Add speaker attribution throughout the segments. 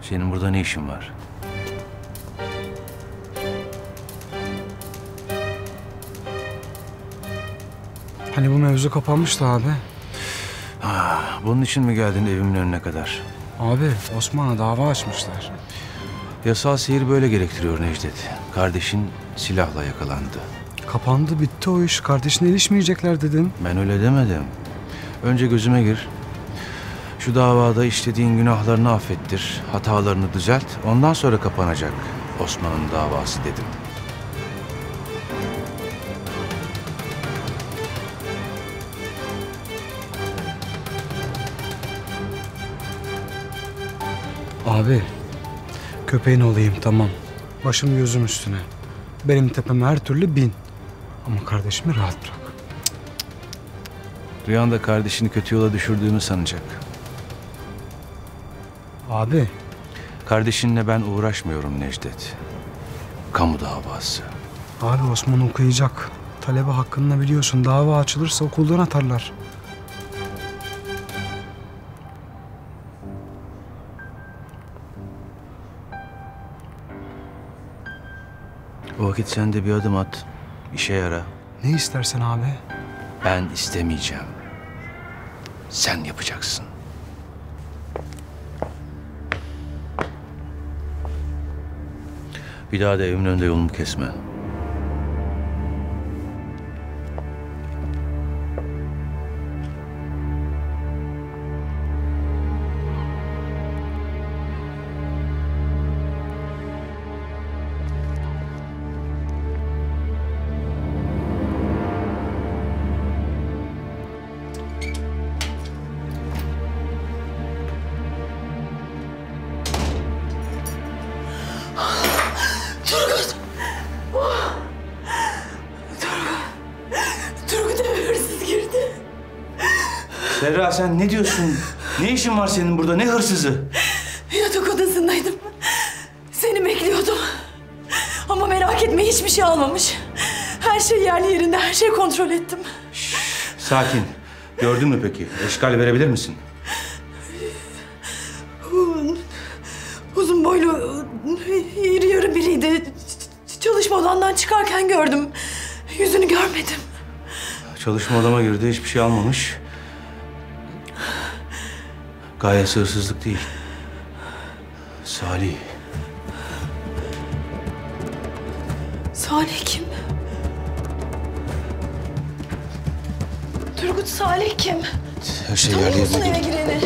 Speaker 1: Senin burada ne işin var?
Speaker 2: Hani bu mevzu kapanmıştı abi.
Speaker 1: Bunun için mi geldin evimin önüne kadar?
Speaker 2: Abi Osman'a dava açmışlar.
Speaker 1: Yasal seyir böyle gerektiriyor Necdet. Kardeşin silahla yakalandı.
Speaker 2: Kapandı bitti o iş. Kardeşine ilişmeyecekler dedin.
Speaker 1: Ben öyle demedim. Önce gözüme gir. Şu davada işlediğin günahlarını affettir, hatalarını düzelt. Ondan sonra kapanacak Osman'ın davası dedim.
Speaker 2: Abi köpeğin olayım tamam. Başım gözüm üstüne. Benim tepeme her türlü bin. Ama kardeşimi rahat bırak.
Speaker 1: Rüyanda kardeşini kötü yola düşürdüğümü sanacak.
Speaker 2: Abi
Speaker 1: Kardeşinle ben uğraşmıyorum Necdet. Kamu davası.
Speaker 2: Abi Osman okuyacak. Talebe hakkında biliyorsun. Dava açılırsa okuldan atarlar.
Speaker 1: O vakit sen de bir adım at. İşe yara.
Speaker 2: Ne istersen abi.
Speaker 1: Ben istemeyeceğim. Sen yapacaksın. Bir daha da evimin önünde yolumu kesme.
Speaker 3: Turgut! Turgut eve hırsız girdi.
Speaker 1: Serra sen ne diyorsun? Ne işin var senin burada? Ne hırsızı?
Speaker 3: Yatak odasındaydım. Seni bekliyordum. Ama merak etme hiçbir şey almamış. Her şey yerli yerinde, her şeyi kontrol ettim.
Speaker 1: Sakin. Gördün mü peki? Eşkal verebilir misin?
Speaker 3: Uzun boylu, iri yarı biriydi. Çalışma odandan çıkarken gördüm. Yüzünü görmedim.
Speaker 1: Çalışma odama girdi. Hiçbir şey almamış. Gayesi hırsızlık değil. Salih.
Speaker 3: Salih kim? Turgut Salih kim?
Speaker 1: Her şey
Speaker 3: Tanıyor
Speaker 1: yerli
Speaker 3: musun
Speaker 1: yerine
Speaker 3: eve
Speaker 1: girdi.
Speaker 3: gireni?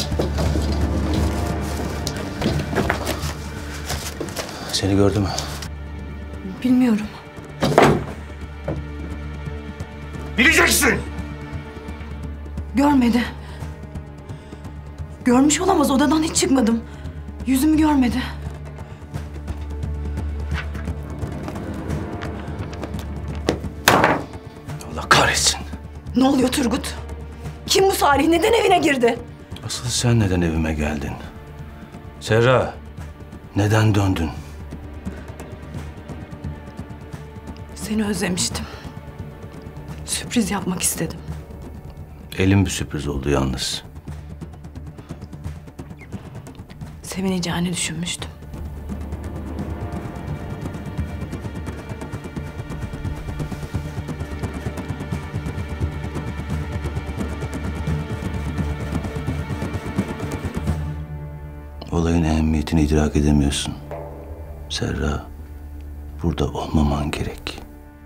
Speaker 1: Seni gördü mü?
Speaker 3: Bilmiyorum.
Speaker 1: Bileceksin!
Speaker 3: Görmedi. Görmüş olamaz. Odadan hiç çıkmadım. Yüzümü görmedi.
Speaker 1: Allah kahretsin.
Speaker 3: Ne oluyor Turgut? Kim bu Salih? Neden evine girdi?
Speaker 1: Asıl sen neden evime geldin? Serra, neden döndün?
Speaker 3: Seni özlemiştim. Sürpriz yapmak istedim.
Speaker 1: Elim bir sürpriz oldu yalnız.
Speaker 3: Sevineceğini düşünmüştüm.
Speaker 1: Olayın ehemmiyetini idrak edemiyorsun. Serra, burada olmaman gerek.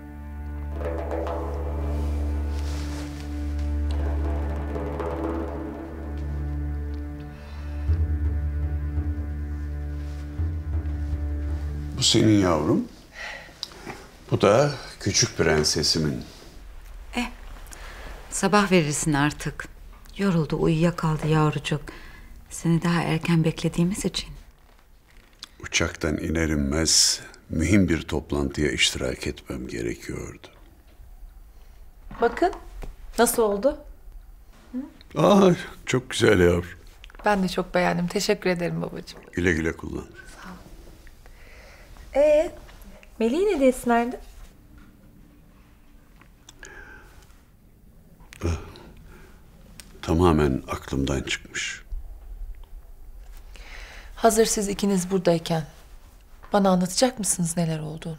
Speaker 4: Bu senin yavrum. Bu da küçük prensesimin.
Speaker 5: Sabah verirsin artık. Yoruldu, uyuyakaldı yavrucuk. Seni daha erken beklediğimiz için.
Speaker 4: Uçaktan iner inmez mühim bir toplantıya iştirak etmem gerekiyordu.
Speaker 6: Bakın nasıl oldu?
Speaker 4: Aa, çok güzel yavrum.
Speaker 6: Ben de çok beğendim. Teşekkür ederim babacığım.
Speaker 4: Güle güle kullan.
Speaker 6: Melih'in hediyesi nerede?
Speaker 4: Tamamen aklımdan çıkmış.
Speaker 6: Hazır siz ikiniz buradayken bana anlatacak mısınız neler olduğunu?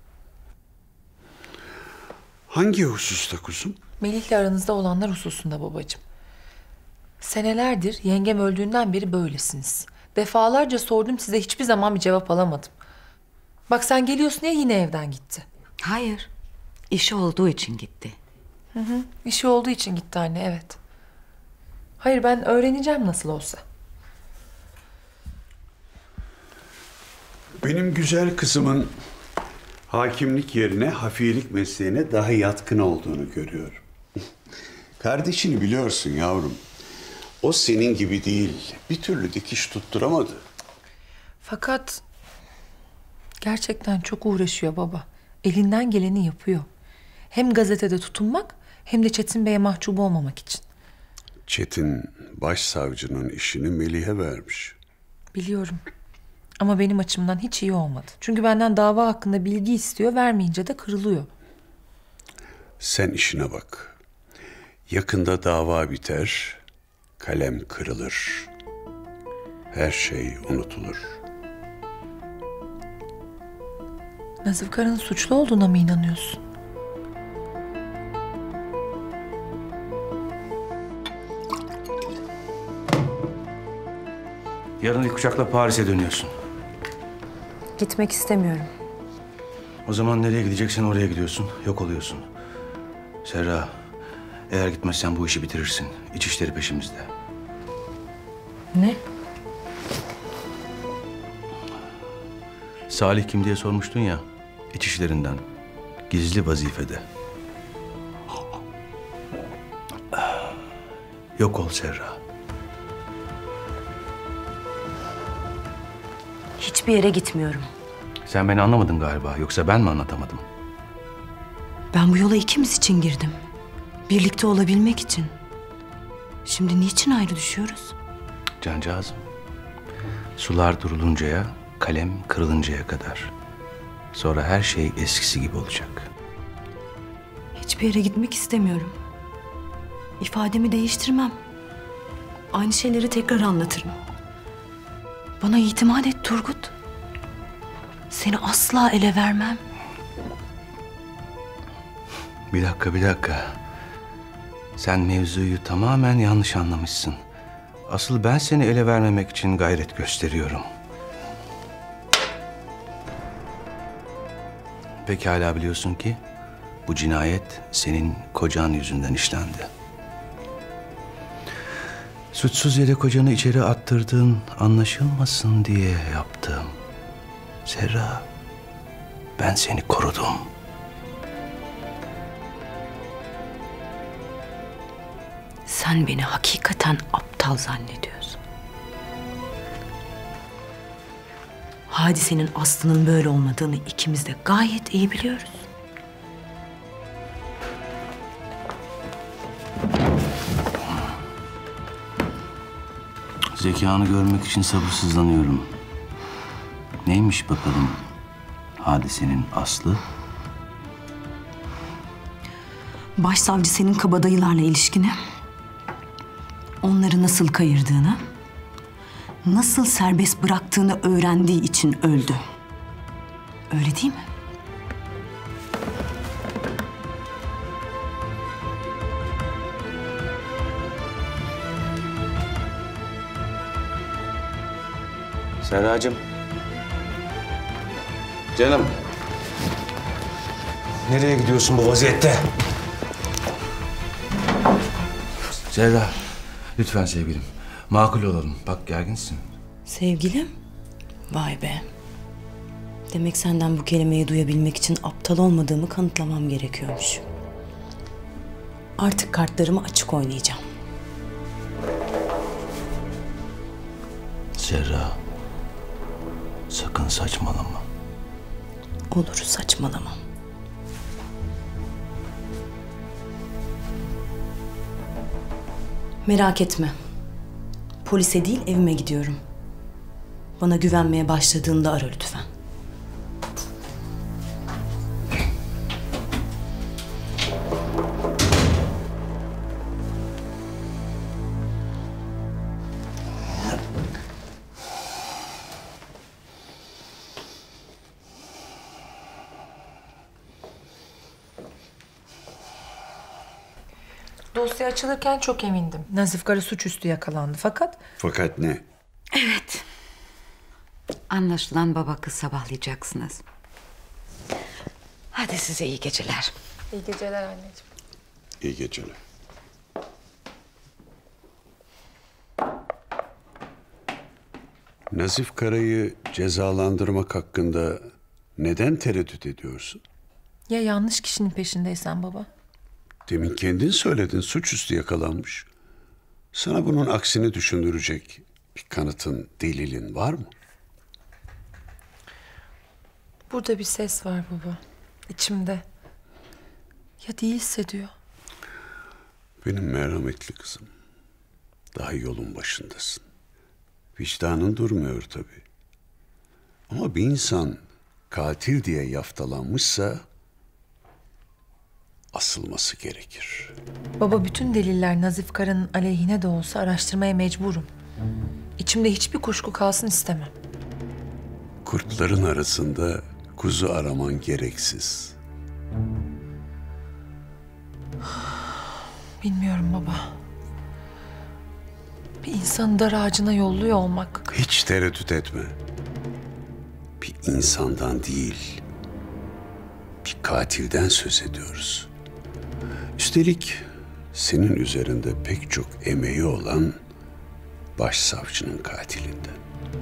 Speaker 4: Hangi hususta kuzum?
Speaker 6: Melih'le aranızda olanlar hususunda babacığım. Senelerdir yengem öldüğünden beri böylesiniz. Defalarca sordum size, hiçbir zaman bir cevap alamadım. Bak sen geliyorsun diye yine evden gitti.
Speaker 5: Hayır. İşi olduğu için gitti.
Speaker 6: İşi olduğu için gitti anne, evet. Hayır, ben öğreneceğim nasıl olsa.
Speaker 4: Benim güzel kızımın hakimlik yerine hafiyelik mesleğine daha yatkın olduğunu görüyorum. Kardeşini biliyorsun yavrum. O senin gibi değil. Bir türlü dikiş tutturamadı.
Speaker 6: Fakat gerçekten çok uğraşıyor baba. Elinden geleni yapıyor. Hem gazetede tutunmak hem de Çetin Bey'e mahcup olmamak için.
Speaker 4: Çetin başsavcının işini Melih'e vermiş.
Speaker 6: Biliyorum. Ama benim açımdan hiç iyi olmadı. Çünkü benden dava hakkında bilgi istiyor, vermeyince de kırılıyor.
Speaker 4: Sen işine bak. Yakında dava biter, kalem kırılır. Her şey unutulur.
Speaker 6: Nazif Kara'nın suçlu olduğuna mı inanıyorsun?
Speaker 1: Yarın ilk uçakla Paris'e dönüyorsun.
Speaker 3: Gitmek istemiyorum.
Speaker 1: O zaman nereye gideceksen oraya gidiyorsun. Yok oluyorsun. Serra, eğer gitmezsen bu işi bitirirsin. İç işleri peşimizde.
Speaker 3: Ne?
Speaker 1: Salih kim diye sormuştun ya. İç işlerinden. Gizli vazifede. Yok ol Serra.
Speaker 3: Hiçbir yere gitmiyorum.
Speaker 1: Sen beni anlamadın galiba. Yoksa ben mi anlatamadım?
Speaker 3: Ben bu yola ikimiz için girdim. Birlikte olabilmek için. Şimdi niçin ayrı düşüyoruz?
Speaker 1: Cancağızım. Sular duruluncaya, kalem kırılıncaya kadar. Sonra her şey eskisi gibi olacak.
Speaker 3: Hiçbir yere gitmek istemiyorum. İfademi değiştirmem. Aynı şeyleri tekrar anlatırım. Bana itimat et Turgut. Seni asla ele vermem.
Speaker 1: Bir dakika. Sen mevzuyu tamamen yanlış anlamışsın. Asıl ben seni ele vermemek için gayret gösteriyorum. Pekala biliyorsun ki bu cinayet senin kocan yüzünden işlendi. Suçsuz yere kocanı içeri attırdığın anlaşılmasın diye yaptım. Serra, ben seni korudum.
Speaker 3: Sen beni hakikaten aptal zannediyorsun. Hadisenin aslının böyle olmadığını ikimiz de gayet iyi biliyoruz.
Speaker 1: Zekanı görmek için sabırsızlanıyorum. Neymiş bakalım hadisenin aslı?
Speaker 3: Başsavcı senin kabadayılarla ilişkini, onları nasıl kayırdığını, nasıl serbest bıraktığını öğrendiği için öldü. Öyle değil mi?
Speaker 1: Serracığım. Canım. Nereye gidiyorsun bu vaziyette? Serra, lütfen sevgilim. Makul olalım. Bak gerginsin.
Speaker 3: Sevgilim? Vay be. Demek senden bu kelimeyi duyabilmek için aptal olmadığımı kanıtlamam gerekiyormuş. Artık kartlarımı açık oynayacağım.
Speaker 1: Serra, sakın saçmalama.
Speaker 3: Olur, saçmalamam. Merak etme. Polise değil, evime gidiyorum. Bana güvenmeye başladığında ara lütfen.
Speaker 6: Dosya açılırken çok emindim. Nazif Kara suçüstü yakalandı fakat...
Speaker 4: Fakat ne?
Speaker 5: Evet. Anlaşılan baba kız sabahlayacaksınız. Hadi size iyi geceler.
Speaker 6: İyi geceler anneciğim.
Speaker 4: İyi geceler. Nazif Kara'yı cezalandırmak hakkında neden tereddüt ediyorsun?
Speaker 6: Ya yanlış kişinin peşindeysen baba?
Speaker 4: Demin kendin söyledin, suçüstü yakalanmış. Sana bunun aksini düşündürecek bir kanıtın, delilin var mı?
Speaker 6: Burada bir ses var baba. İçimde. Ya değilse diyor.
Speaker 4: Benim merhametli kızım. Daha yolun başındasın. Vicdanın durmuyor tabii. Ama bir insan katil diye yaftalanmışsa asılması gerekir.
Speaker 6: Baba bütün deliller Nazif Kara'nın aleyhine de olsa araştırmaya mecburum. İçimde hiçbir kuşku kalsın istemem.
Speaker 4: Kurtların arasında kuzu araman gereksiz.
Speaker 6: Bilmiyorum baba. Bir insanı dar ağacına yolluyor olmak.
Speaker 4: Hiç tereddüt etme. Bir insandan değil, bir katilden söz ediyoruz. Üstelik senin üzerinde pek çok emeği olan başsavcının katilinden.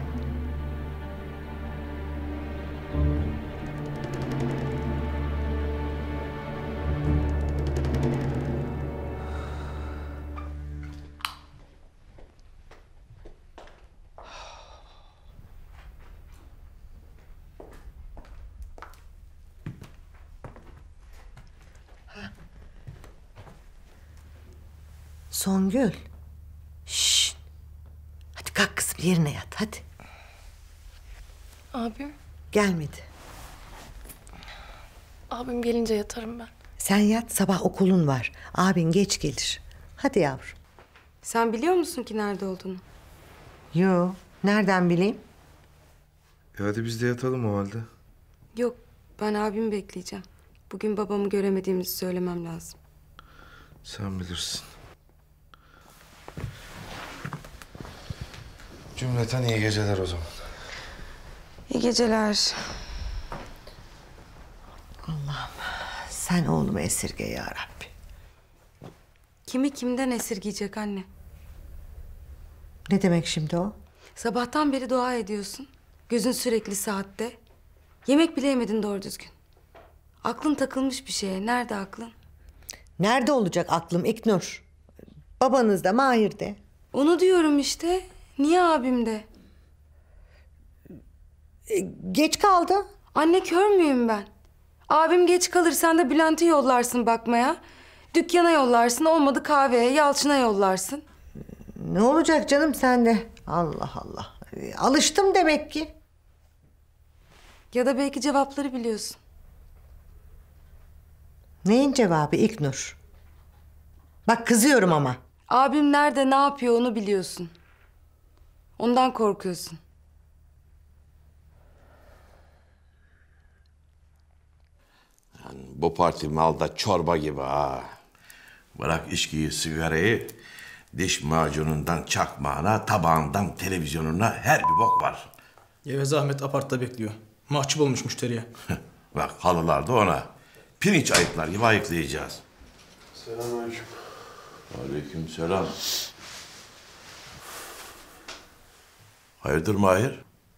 Speaker 7: Songül. Şşt. Hadi kalk kızım yerine yat hadi.
Speaker 8: Abim,
Speaker 7: Gelmedi.
Speaker 8: abim gelince yatarım ben.
Speaker 7: Sen yat sabah okulun var. Abin geç gelir. Hadi yavrum.
Speaker 9: Sen biliyor musun ki nerede olduğunu?
Speaker 7: Yo, nereden bileyim?
Speaker 10: Hadi biz de yatalım o halde.
Speaker 9: Yok, ben abimi bekleyeceğim. Bugün babamı göremediğimizi söylemem lazım.
Speaker 10: Sen bilirsin. Cümleten iyi geceler o zaman.
Speaker 9: İyi geceler.
Speaker 7: Sen oğlumu esirge ya Rabbi.
Speaker 9: Kimi kimden esirgeyecek anne?
Speaker 7: Ne demek şimdi o?
Speaker 9: Sabahtan beri dua ediyorsun. Gözün sürekli saatte. Yemek bile yemedin doğru düzgün. Aklın takılmış bir şeye. Nerede aklın?
Speaker 7: Nerede olacak aklım İknur? Babanız da Mahir de.
Speaker 9: Onu diyorum işte. Niye abim de?
Speaker 7: Geç kaldı.
Speaker 9: Anne kör müyüm ben? Abim geç kalır sen de Bülent'i yollarsın bakmaya. Dükkana yollarsın olmadı kahveye Yalçın'a yollarsın.
Speaker 7: Ne olacak canım sende? Allah Allah. Alıştım demek ki.
Speaker 9: Ya da belki cevapları biliyorsun.
Speaker 7: Neyin cevabı İknur? Bak kızıyorum ama.
Speaker 9: Abim nerede ne yapıyor onu biliyorsun. Ondan korkuyorsun.
Speaker 11: Bu parti malda çorba gibi ha. Bırak içkiyi, sigarayı, diş macunundan çakmağına, tabağından televizyonuna her bir bok var.
Speaker 12: Geveze Ahmet apartta bekliyor. Mahcup olmuş müşteriye.
Speaker 11: Bak halılar da ona. Pirinç ayıklar gibi ayıklayacağız.
Speaker 10: Selamünaleyküm.
Speaker 11: Aleykümselam. Hayırdır Mahir?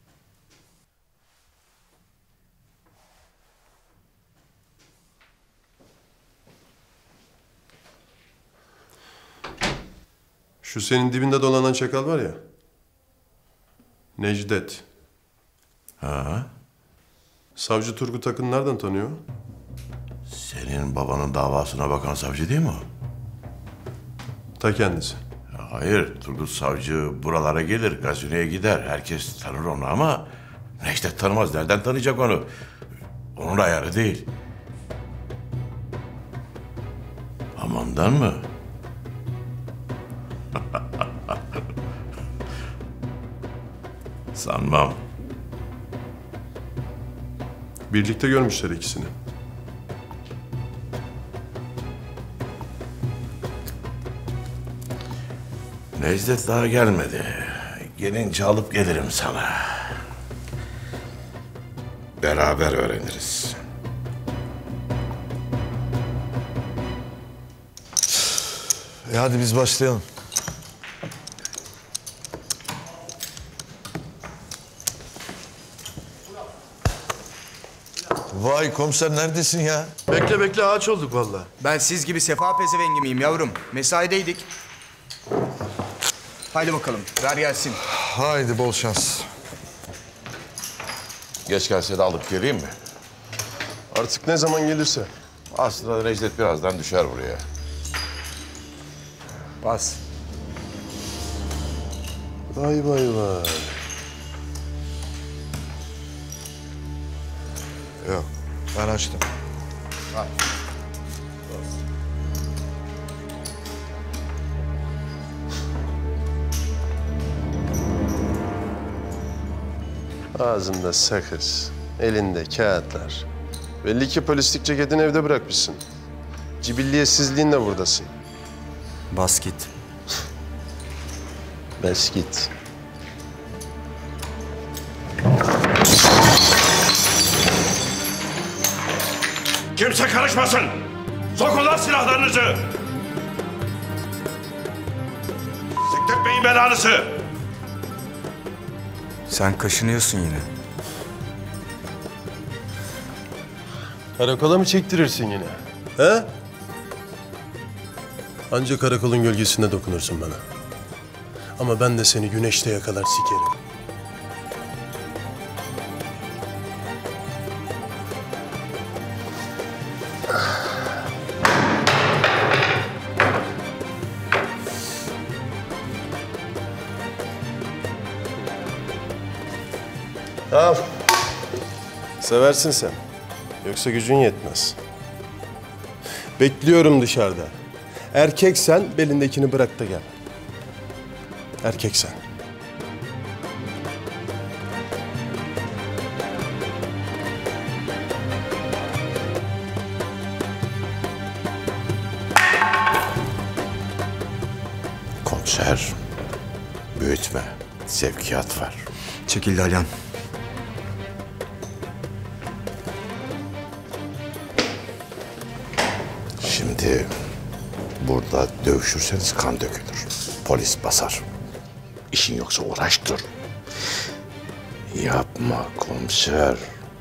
Speaker 10: Şu senin dibinde dolanan çakal var ya. Necdet.
Speaker 11: Ha?
Speaker 10: Savcı Turgut Akın nereden tanıyor?
Speaker 11: Senin babanın davasına bakan savcı değil mi o?
Speaker 10: Ta kendisi.
Speaker 11: Ya hayır, Turgut Savcı buralara gelir, gazinoya gider. Herkes tanır onu ama Necdet tanımaz. Nereden tanıyacak onu? Onun ayarı değil. Amandan mı? Sanmam.
Speaker 10: Birlikte görmüşler ikisini.
Speaker 11: Necdet daha gelmedi. Gelince alıp gelirim sana. Beraber öğreniriz.
Speaker 13: Hadi biz başlayalım. Vay komiser neredesin ya?
Speaker 10: Bekle ağaç olduk vallahi.
Speaker 14: Ben siz gibi sefa pezevengi miyim yavrum? Mesaideydik. Haydi bakalım, ver gelsin.
Speaker 13: Haydi bol şans.
Speaker 11: Geç gelse de alıp geleyim mi?
Speaker 10: Artık ne zaman gelirse.
Speaker 11: Aslında Necdet birazdan düşer buraya.
Speaker 14: Bas.
Speaker 10: Vay.
Speaker 13: Yok ben açtım.
Speaker 14: Al.
Speaker 10: Ağzında sakız, elinde kağıtlar. Belli ki polislik ceketini evde bırakmışsın. Cibilliyetsizliğinle buradasın.
Speaker 14: Bas git.
Speaker 10: Bas git.
Speaker 11: Kimse karışmasın! Sokun lan silahlarınızı! Siktirtmeyin belanızı!
Speaker 14: Sen kaşınıyorsun yine.
Speaker 10: Karakola mı çektirirsin yine? He? Ancak karakolun gölgesinde dokunursun bana. Ama ben de seni güneşte yakalar sikerim. Al. Seversin sen. Yoksa gücün yetmez. Bekliyorum dışarıda. Erkeksen belindekini bırak da gel. Erkeksen.
Speaker 11: Komiser, büyütme. Sevkiyat var.
Speaker 14: Çekil Dalyan.
Speaker 11: Şimdi burada dövüşürseniz kan dökülür. Polis basar. İşin yoksa uğraştır. Yapma komiser.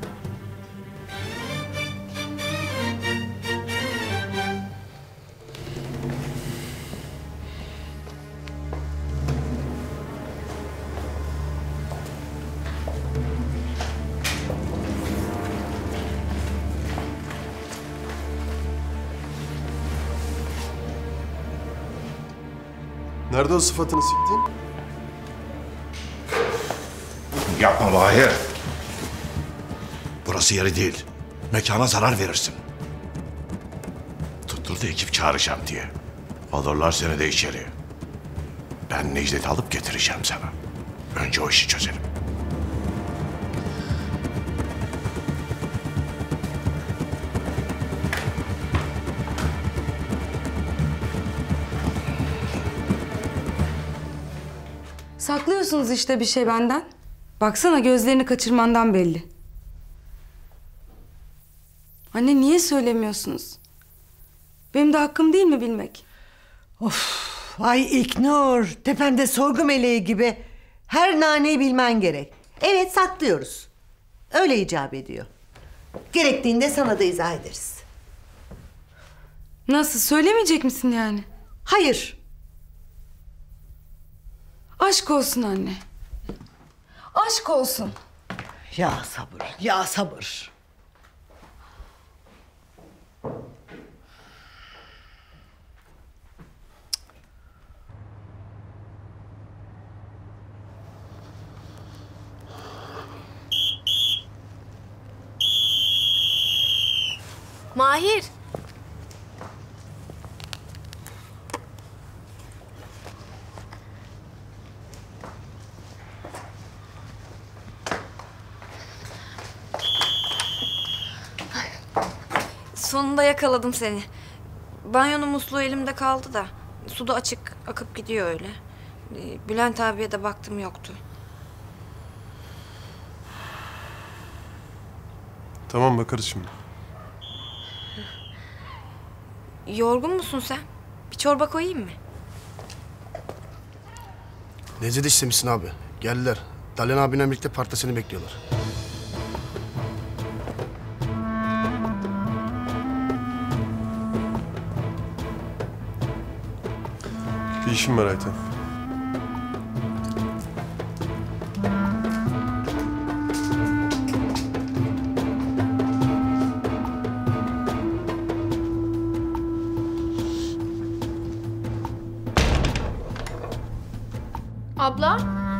Speaker 10: Nerede o sıfatını siktin?
Speaker 11: Yapma Mahir. Burası yeri değil. Mekana zarar verirsin. Tutturdu ekip çağıracağım diye. Alırlar seni de içeri. Ben Necdet'i alıp getireceğim sana. Önce o işi çözelim.
Speaker 9: Saklıyorsunuz işte bir şey benden. Baksana gözlerini kaçırmandan belli. Anne niye söylemiyorsunuz? Benim de hakkım değil mi bilmek?
Speaker 7: Of, ay İknur, tepende sorgu meleği gibi. Her naneyi bilmen gerek. Evet, saklıyoruz. Öyle icap ediyor. Gerektiğinde sana da izah ederiz.
Speaker 9: Nasıl, söylemeyecek misin yani?
Speaker 7: Hayır.
Speaker 9: Aşk olsun anne. Aşk olsun.
Speaker 7: Ya sabır, ya sabır.
Speaker 8: Mahir.
Speaker 15: Sonunda yakaladım seni. Banyonun musluğu elimde kaldı da. Su da açık, akıp gidiyor öyle. Bülent abiye de baktım, yoktu.
Speaker 10: Tamam, bakarız şimdi.
Speaker 15: Yorgun musun sen? Bir çorba koyayım mı?
Speaker 16: Necdet istemişsin abi. Geldiler. Dalyan abinle birlikte partisini bekliyorlar.
Speaker 10: Bir işim var Ayten.
Speaker 8: Abla?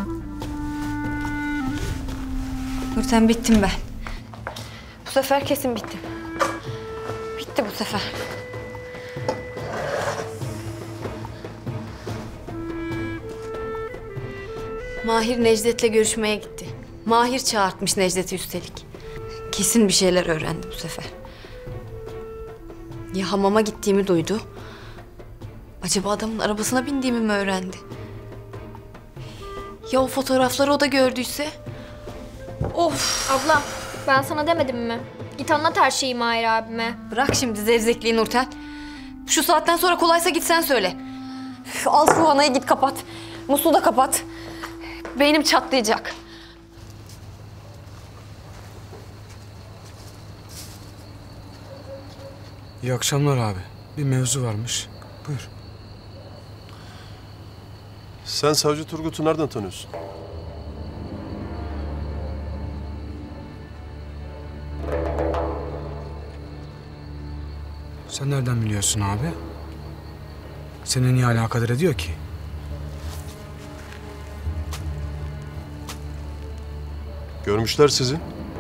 Speaker 15: Nurten, bittim ben. Bu sefer kesin bittim. Bitti bu sefer. Mahir Necdet'le görüşmeye gitti. Mahir çağırtmış Necdet'i üstelik. Kesin bir şeyler öğrendi bu sefer. Ya hamama gittiğimi duydu. Acaba adamın arabasına bindiğimi mi öğrendi? Ya o fotoğrafları o da gördüyse? Of!
Speaker 8: Abla ben sana demedim mi? Git anlat her şeyi Mahir abime.
Speaker 15: Bırak şimdi zevzekliği Nurten. Şu saatten sonra kolaysa git sen söyle. Üf, al şu vanayı, git kapat. Musluğu da kapat. Beynim çatlayacak.
Speaker 2: İyi akşamlar abi. Bir mevzu varmış. Buyur.
Speaker 10: Sen Savcı Turgut'u nereden tanıyorsun?
Speaker 2: Sen nereden biliyorsun abi? Seni niye alakadar ediyor ki?
Speaker 10: Görmüşler sizi.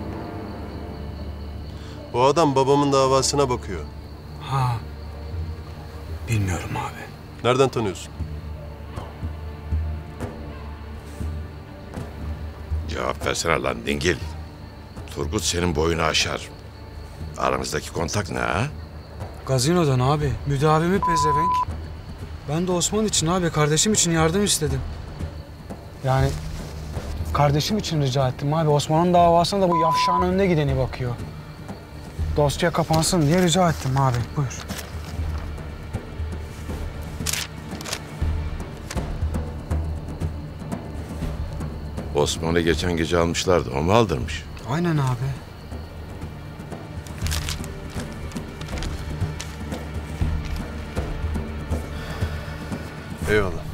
Speaker 10: O adam babamın davasına bakıyor.
Speaker 2: Ha. Bilmiyorum abi.
Speaker 10: Nereden tanıyorsun?
Speaker 11: Cevap versene lan dingil. Turgut senin boyunu aşar. Aranızdaki kontak ne ha?
Speaker 2: Gazinodan abi. Müdavimi pezevenk. Ben de Osman için abi. Kardeşim için yardım istedim. Yani kardeşim için rica ettim abi. Osman'ın davasına da bu yavşağın önüne gideni bakıyor. Dosya kapansın diye rica ettim abi. Buyur.
Speaker 11: Osman'ı geçen gece almışlardı. O mu aldırmış?
Speaker 2: Aynen abi.
Speaker 10: Eyvallah.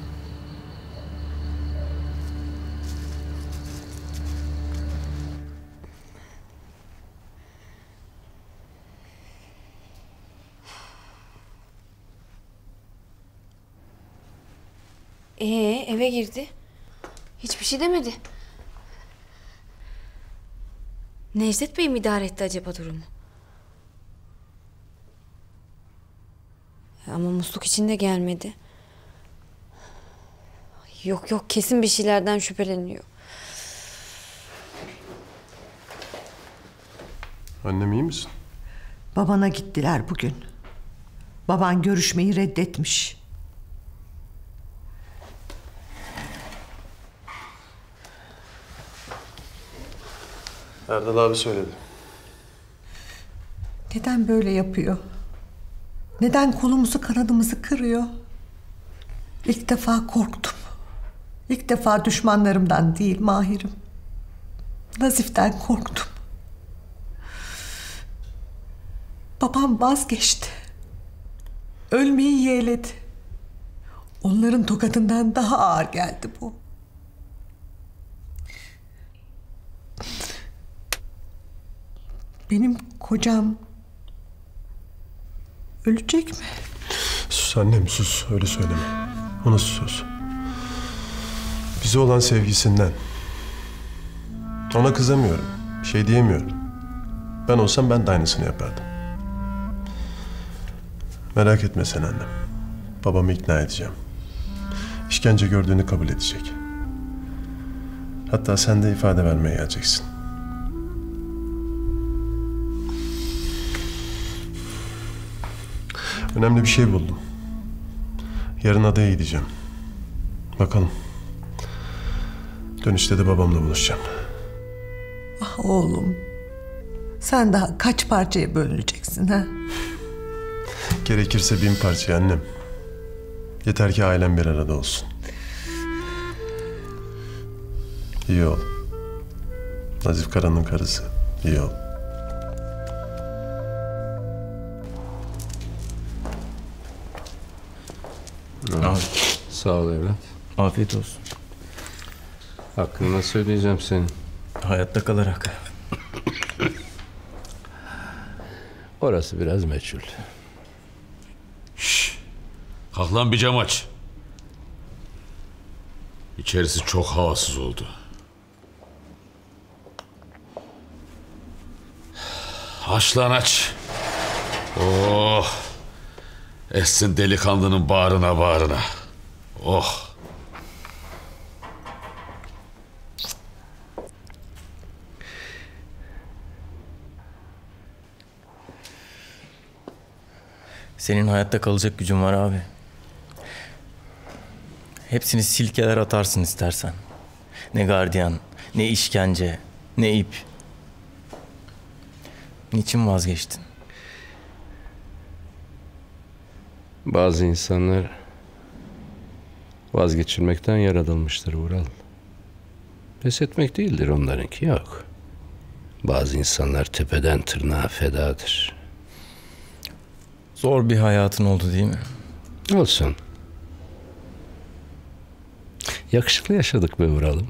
Speaker 15: Eve girdi. Hiçbir şey demedi. Necdet Bey mi idare etti acaba durumu? Ama musluk için de gelmedi. Yok kesin bir şeylerden şüpheleniyor.
Speaker 10: Annem iyi misin?
Speaker 7: Babana gittiler bugün. Baban görüşmeyi reddetmiş.
Speaker 10: Erdal abi söyledi.
Speaker 7: Neden böyle yapıyor? Neden kolumuzu kanadımızı kırıyor? İlk defa korktum. İlk defa düşmanlarımdan değil Mahir'im. Nazif'ten korktum. Babam vazgeçti. Ölmeyi yeğledi. Onların tokatından daha ağır geldi bu. Benim kocam ölecek mi?
Speaker 10: Sus annem sus. Öyle söyleme. O nasıl söz? Bize olan sevgisinden. Ona kızamıyorum. Bir şey diyemiyorum. Ben olsam ben de aynısını yapardım. Merak etme sen annem. Babamı ikna edeceğim. İşkence gördüğünü kabul edecek. Hatta sen de ifade vermeye geleceksin. Önemli bir şey buldum. Yarın adaya gideceğim. Bakalım. Dönüşte de babamla buluşacağım.
Speaker 7: Ah oğlum. Sen daha kaç parçaya bölüneceksin ha?
Speaker 10: Gerekirse 1000 parça annem. Yeter ki ailem bir arada olsun. İyi ol. Nazif Kara'nın karısı. İyi ol.
Speaker 17: Sağ ol evlat.
Speaker 18: Afiyet olsun.
Speaker 17: Hakkını nasıl ödeyeceğim senin?
Speaker 18: Hayatta kalarak.
Speaker 17: Orası biraz meçhul.
Speaker 19: Kalk lan bir cam aç. İçerisi çok havasız oldu. Aç lan aç. Oh. Essin delikanlının bağrına bağrına. Oh.
Speaker 18: Senin hayatta kalacak gücün var abi. Hepsini silkeler atarsın istersen. Ne gardiyan, ne işkence, ne ip. Niçin vazgeçtin?
Speaker 17: Bazı insanlar vazgeçilmekten yaratılmıştır Vural. Pes etmek değildir onlarınki, yok. Bazı insanlar tepeden tırnağa fedadır.
Speaker 18: Zor bir hayatın oldu değil mi?
Speaker 17: Olsun. Yakışıklı yaşadık be Vural'ım.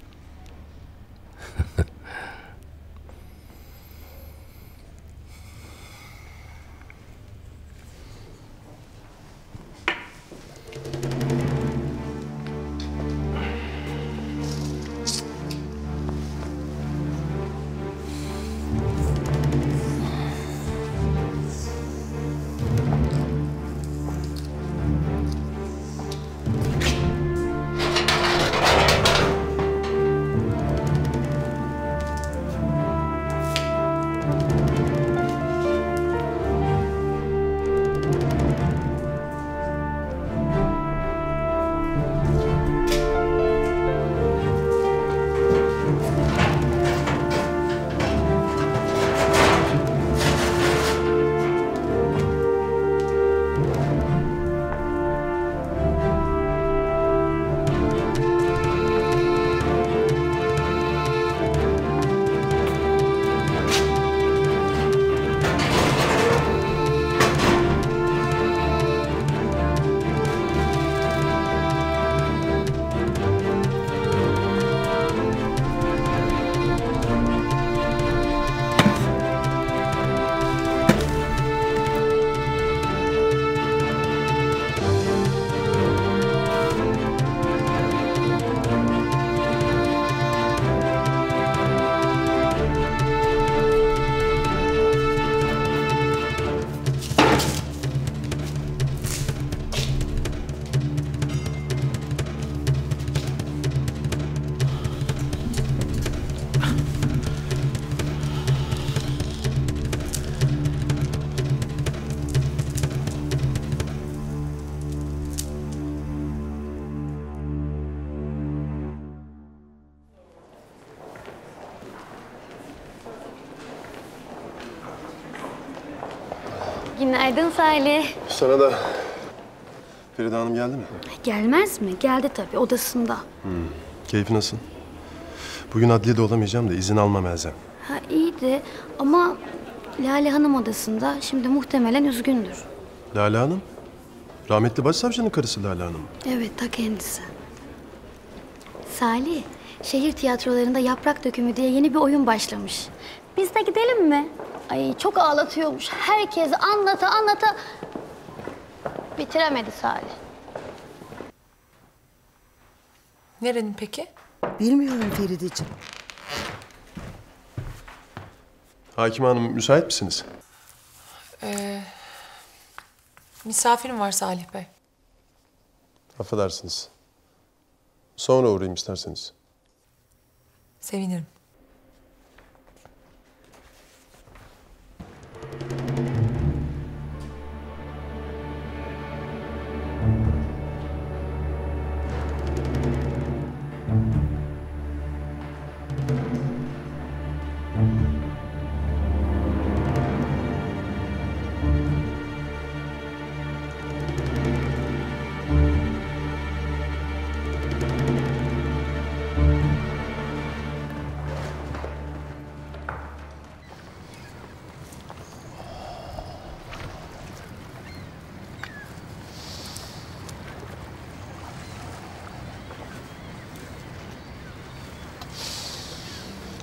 Speaker 20: Günaydın Salih.
Speaker 10: Sana da. Feride Hanım geldi mi?
Speaker 20: Gelmez mi? Geldi tabii, odasında.
Speaker 10: Keyfi nasıl? Bugün adliyede olamayacağım da izin almam elzem.
Speaker 20: Ha iyiydi ama Lale Hanım odasında. Şimdi muhtemelen üzgündür.
Speaker 10: Lale Hanım? Rahmetli başsavcının karısı Lale Hanım.
Speaker 20: Evet, ta kendisi. Salih, şehir tiyatrolarında Yaprak Dökümü diye yeni bir oyun başlamış. Biz de gidelim mi? Ay çok ağlatıyormuş. Herkes anlata bitiremedi Salih.
Speaker 6: Nerenin peki?
Speaker 7: Bilmiyorum Ferideciğim.
Speaker 10: Hakime Hanım müsait misiniz?
Speaker 6: Misafirim var Salih Bey.
Speaker 10: Affedersiniz. Sonra uğrayayım isterseniz.
Speaker 6: Sevinirim.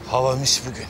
Speaker 13: Hava mis bugün.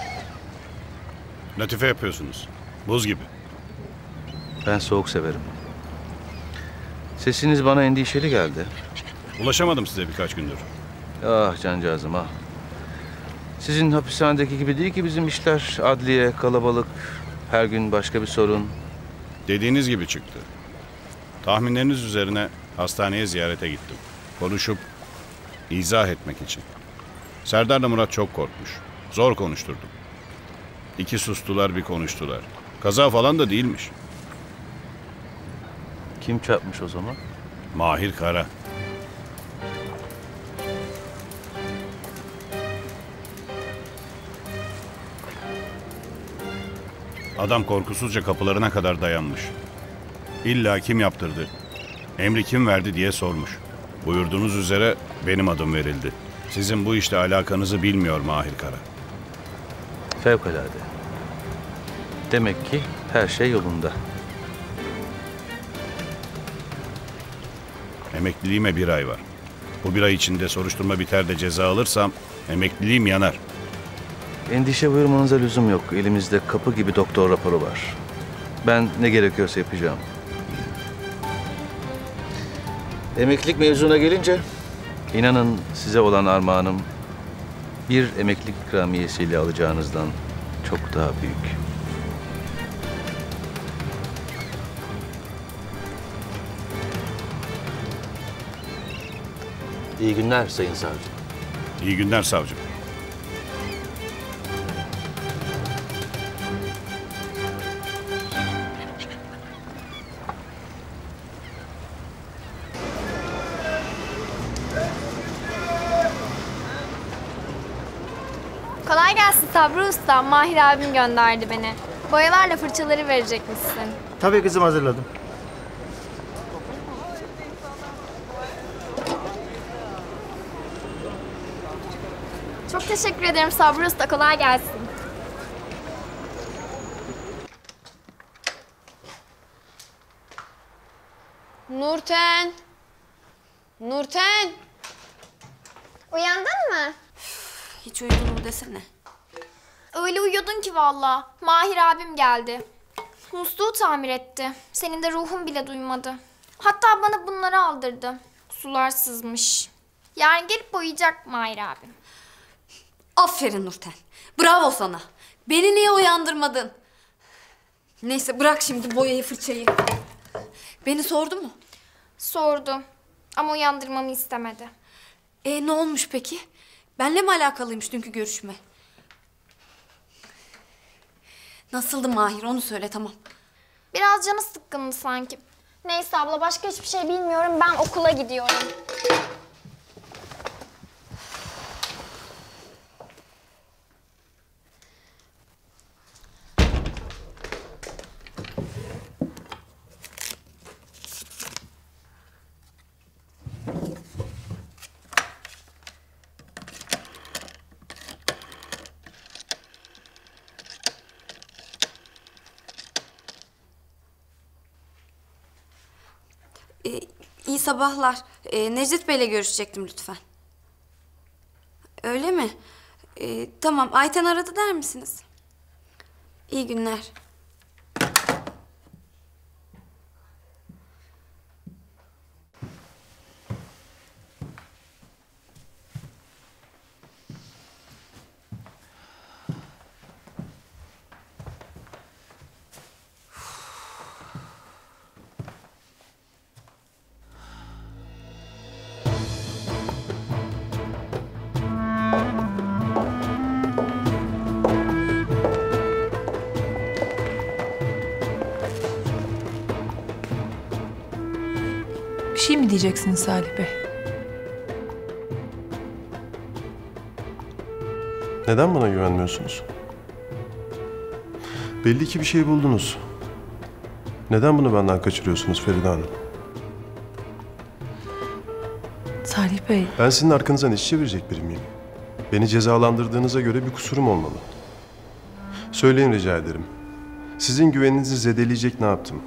Speaker 21: Latife yapıyorsunuz. Buz gibi.
Speaker 1: Ben soğuk severim. Sesiniz bana endişeli geldi.
Speaker 21: Ulaşamadım size birkaç gündür.
Speaker 1: Ah cancağızım ah. Sizin hapishanedeki gibi değil ki bizim işler. Adliye, kalabalık, her gün başka bir sorun.
Speaker 21: Dediğiniz gibi çıktı. Tahminleriniz üzerine hastaneye ziyarete gittim. Konuşup izah etmek için. Serdar'la Murat çok korkmuş. Zor konuşturdum. İki sustular, bir konuştular. Kaza falan da değilmiş.
Speaker 1: Kim çarpmış o zaman?
Speaker 21: Mahir Kara. Adam korkusuzca kapılarına kadar dayanmış. İlla kim yaptırdı, emri kim verdi diye sormuş. Buyurduğunuz üzere benim adım verildi. Sizin bu işle alakanızı bilmiyor Mahir Kara.
Speaker 1: Fevkalade. Demek ki her şey yolunda.
Speaker 21: Emekliliğime 1 ay var. Bu 1 ay içinde soruşturma biter de ceza alırsam emekliliğim yanar.
Speaker 1: Endişe buyurmanıza lüzum yok. Elimizde kapı gibi doktor raporu var. Ben ne gerekiyorsa yapacağım. Emeklilik mevzuna gelince, inanın size olan armağanım bir emeklilik ikramiyesiyle alacağınızdan çok daha büyük. İyi günler Sayın Savcı.
Speaker 21: İyi günler savcım.
Speaker 8: Kolay gelsin Sabri Usta. Mahir abim gönderdi beni. Boyalarla fırçaları verecekmişsin.
Speaker 22: Tabii kızım, hazırladım.
Speaker 8: Çok teşekkür ederim Sabri Usta. Kolay gelsin.
Speaker 15: Nurten. Nurten.
Speaker 8: Uyandın mı?
Speaker 15: Hiç uyudun mu desene.
Speaker 8: Öyle uyuyordun ki valla. Mahir abim geldi. Musluğu tamir etti. Senin de ruhun bile duymadı. Hatta bana bunları aldırdı. Sular sızmış. Yarın gelip boyayacak Mahir abim.
Speaker 15: Aferin Nurten. Bravo sana. Beni niye uyandırmadın? Neyse bırak şimdi boyayı fırçayı. Beni sordu mu?
Speaker 8: Sordu. Ama uyandırmamı istemedi.
Speaker 15: Ne olmuş peki? Benle mi alakalıymış dünkü görüşme? Nasıldı Mahir, onu söyle, tamam.
Speaker 8: Biraz canı sıkkındı sanki. Neyse abla, başka hiçbir şey bilmiyorum. Ben okula gidiyorum.
Speaker 15: İyi sabahlar. Necdet Bey'le görüşecektim lütfen. Öyle mi? Tamam, Ayten aradı der misiniz? İyi günler.
Speaker 6: Bir şey mi diyeceksiniz Salih Bey?
Speaker 10: Neden bana güvenmiyorsunuz? Belli ki bir şey buldunuz. Neden bunu benden kaçırıyorsunuz Feride Hanım?
Speaker 6: Salih Bey,
Speaker 10: Ben sizin arkanızdan iş çevirecek biri miyim? Beni cezalandırdığınıza göre bir kusurum olmalı. Söyleyin rica ederim. Sizin güveninizi zedeleyecek ne yaptım?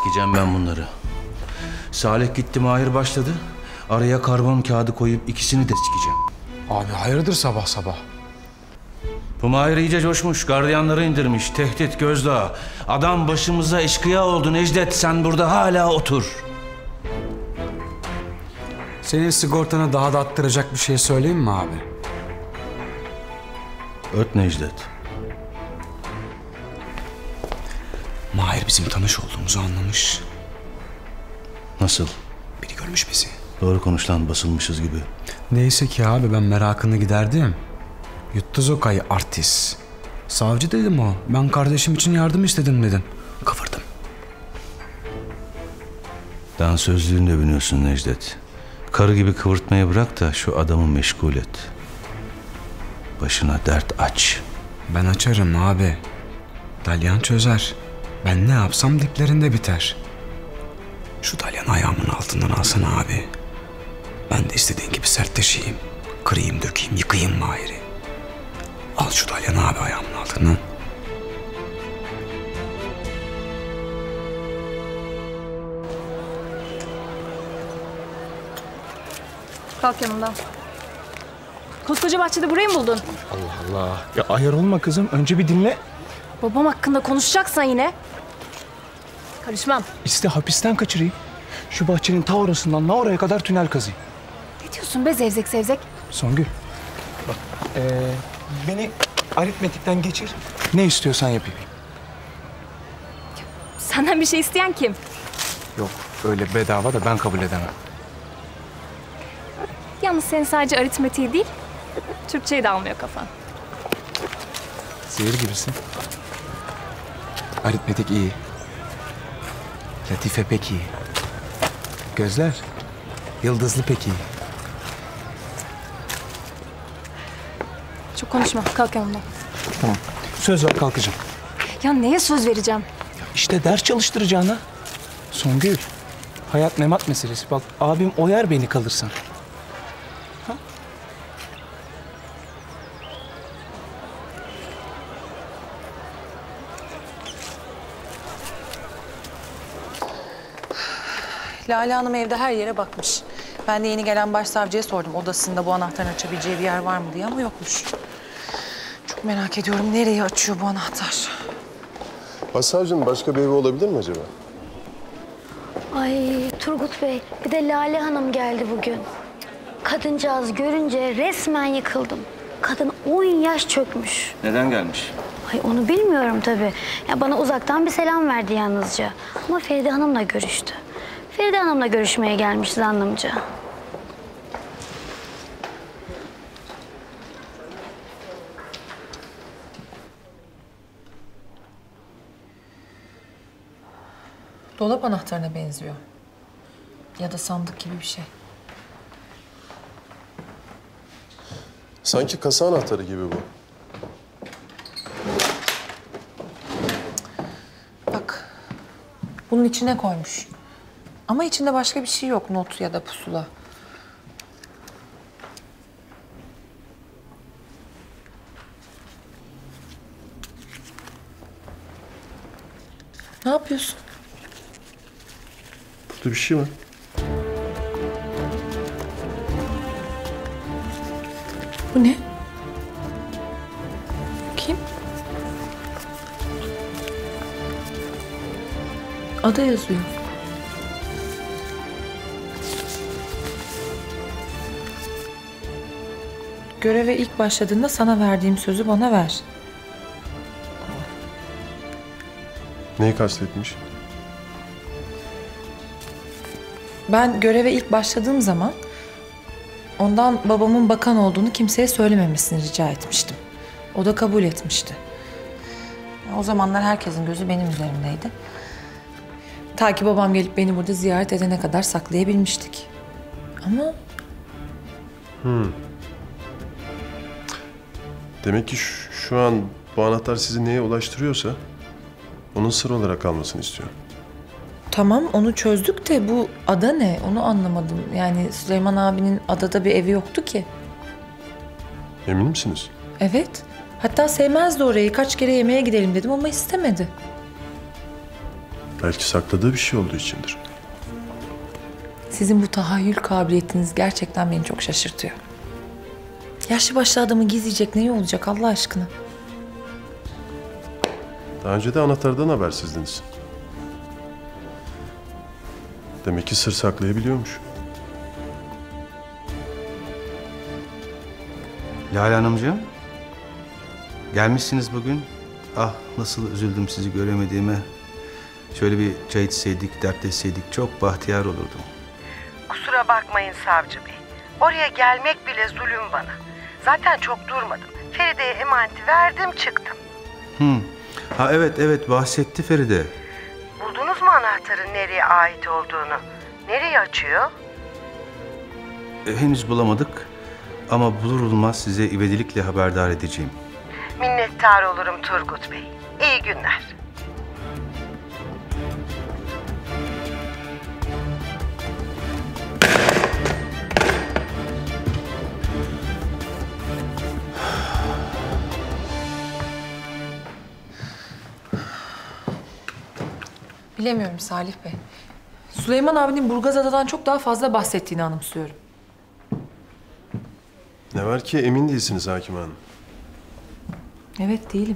Speaker 1: sikeceğim ben bunları. Salih gitti, Mahir başladı. Araya karbon kağıdı koyup ikisini de sikeceğim.
Speaker 2: Abi hayırdır sabah sabah?
Speaker 1: Bu Mahir iyice coşmuş, gardiyanları indirmiş, tehdit gözdağı. Adam başımıza eşkıya oldu Necdet, sen burada hala otur.
Speaker 2: Senin sigortana daha da attıracak bir şey söyleyeyim mi abi?
Speaker 1: Öt Necdet.
Speaker 2: Mahir bizim tanış olduğumuzu anlamış.
Speaker 1: Nasıl?
Speaker 2: Biri görmüş bizi.
Speaker 1: Doğru konuş lan, basılmışız gibi.
Speaker 2: Neyse ki abi ben merakını giderdim. Yuttu Zoka'yı artist. Savcı dedim o. Ben kardeşim için yardım istedim dedim. Kıvırdım.
Speaker 1: Dansözlüğünü de biliyorsun Necdet. Karı gibi kıvırtmayı bırak da şu adamı meşgul et. Başına dert aç.
Speaker 2: Ben açarım abi. Dalyan çözer. Ben ne yapsam diplerinde biter. Şu dalyanı ayağımın altından alsana abi. Ben de istediğin gibi sertleşeyim. Kırayım, dökeyim, yıkayayım Mahir'i. Al şu dalyanı abi ayağımın altından.
Speaker 15: Kalk yanımdan. Koskoca bahçede burayı mı buldun?
Speaker 12: Allah Allah. Ya ayar olma kızım. Önce bir dinle.
Speaker 15: Babam hakkında konuşacaksan yine. Karışmam.
Speaker 12: İste hapisten kaçırayım. Şu bahçenin ta orasından la oraya kadar tünel kazayım.
Speaker 15: Ne diyorsun be zevzek zevzek?
Speaker 12: Songül. Bak. Beni aritmetikten geçir. Ne istiyorsan yapayım.
Speaker 15: Senden bir şey isteyen kim?
Speaker 12: Yok öyle bedava da ben kabul edemem.
Speaker 15: Yalnız senin sadece aritmetiği değil, Türkçeyi de almıyor kafan.
Speaker 12: Zehir gibisin. Aritmetik iyi. Latife pek iyi. Gözler. Yıldızlı pek iyi.
Speaker 15: Çok konuşma, kalk yanımdan.
Speaker 12: Tamam. Söz ver kalkacağım.
Speaker 15: Ya neye söz vereceğim?
Speaker 12: İşte ders çalıştıracağına. Songül. Hayat memat meselesi. Bak abim oyar beni kalırsan. Ha?
Speaker 6: Lale Hanım evde her yere bakmış. Ben de yeni gelen başsavcıya sordum odasında bu anahtarın açabileceği bir yer var mı diye ama yokmuş. Çok merak ediyorum nereye açıyor bu anahtar?
Speaker 10: Başsavcının başka bir evi olabilir mi acaba?
Speaker 20: Ay Turgut Bey, bir de Lale Hanım geldi bugün. Kadıncağız görünce resmen yıkıldım. Kadın 10 yaş çökmüş.
Speaker 1: Neden gelmiş?
Speaker 20: Ay onu bilmiyorum tabii. Ya bana uzaktan bir selam verdi yalnızca. Ama Feride Hanım'la görüştü. Feride Hanım'la görüşmeye gelmiş zannımca.
Speaker 6: Dolap anahtarına benziyor. Ya da sandık gibi bir şey.
Speaker 10: Sanki kasa anahtarı gibi bu.
Speaker 6: Bak. Bunun içine koymuş. Ama içinde başka bir şey yok. Not ya da pusula. Ne yapıyorsun?
Speaker 10: Burada bir şey var.
Speaker 6: Bu ne? Kim? Ada yazıyor. Göreve ilk başladığında sana verdiğim sözü bana ver.
Speaker 10: Neyi kastetmiş?
Speaker 6: Ben göreve ilk başladığım zaman ondan babamın bakan olduğunu kimseye söylememesini rica etmiştim. O da kabul etmişti. O zamanlar herkesin gözü benim üzerimdeydi. Ta ki babam gelip beni burada ziyaret edene kadar saklayabilmiştik. Ama...
Speaker 10: Demek ki şu an bu anahtar sizi neye ulaştırıyorsa onun sır olarak kalmasını istiyor.
Speaker 6: Tamam onu çözdük de bu ada ne? Onu anlamadım. Yani Süleyman abinin adada bir evi yoktu ki.
Speaker 10: Emin misiniz?
Speaker 6: Evet. Hatta sevmezdi orayı. Kaç kere yemeğe gidelim dedim ama istemedi.
Speaker 10: Belki sakladığı bir şey olduğu içindir.
Speaker 6: Sizin bu tahayyül kabiliyetiniz gerçekten beni çok şaşırtıyor. Yaşlı başlı adamı gizleyecek neyi olacak Allah aşkına?
Speaker 10: Daha önce de anahtardan habersizdiniz. Demek ki sır saklayabiliyormuş.
Speaker 1: Lale Hanımcığım, gelmişsiniz bugün. Ah nasıl üzüldüm sizi göremediğime. Şöyle bir çay içseydik, dertleşseydik çok bahtiyar olurdum.
Speaker 7: Kusura bakmayın savcı bey. Oraya gelmek bile zulüm bana. Zaten çok durmadım. Feride'ye emaneti verdim çıktım.
Speaker 1: Ha evet bahsetti Feride.
Speaker 7: Buldunuz mu anahtarın nereye ait olduğunu? Nereye açıyor?
Speaker 1: Henüz bulamadık ama bulur bulmaz size ivedilikle haberdar edeceğim.
Speaker 7: Minnettar olurum Turgut Bey. İyi günler.
Speaker 6: Bilemiyorum Salih Bey. Süleyman abinin Burgazada'dan çok daha fazla bahsettiğini anımsıyorum.
Speaker 10: Ne var ki emin değilsiniz Hakim Hanım.
Speaker 6: Evet değilim.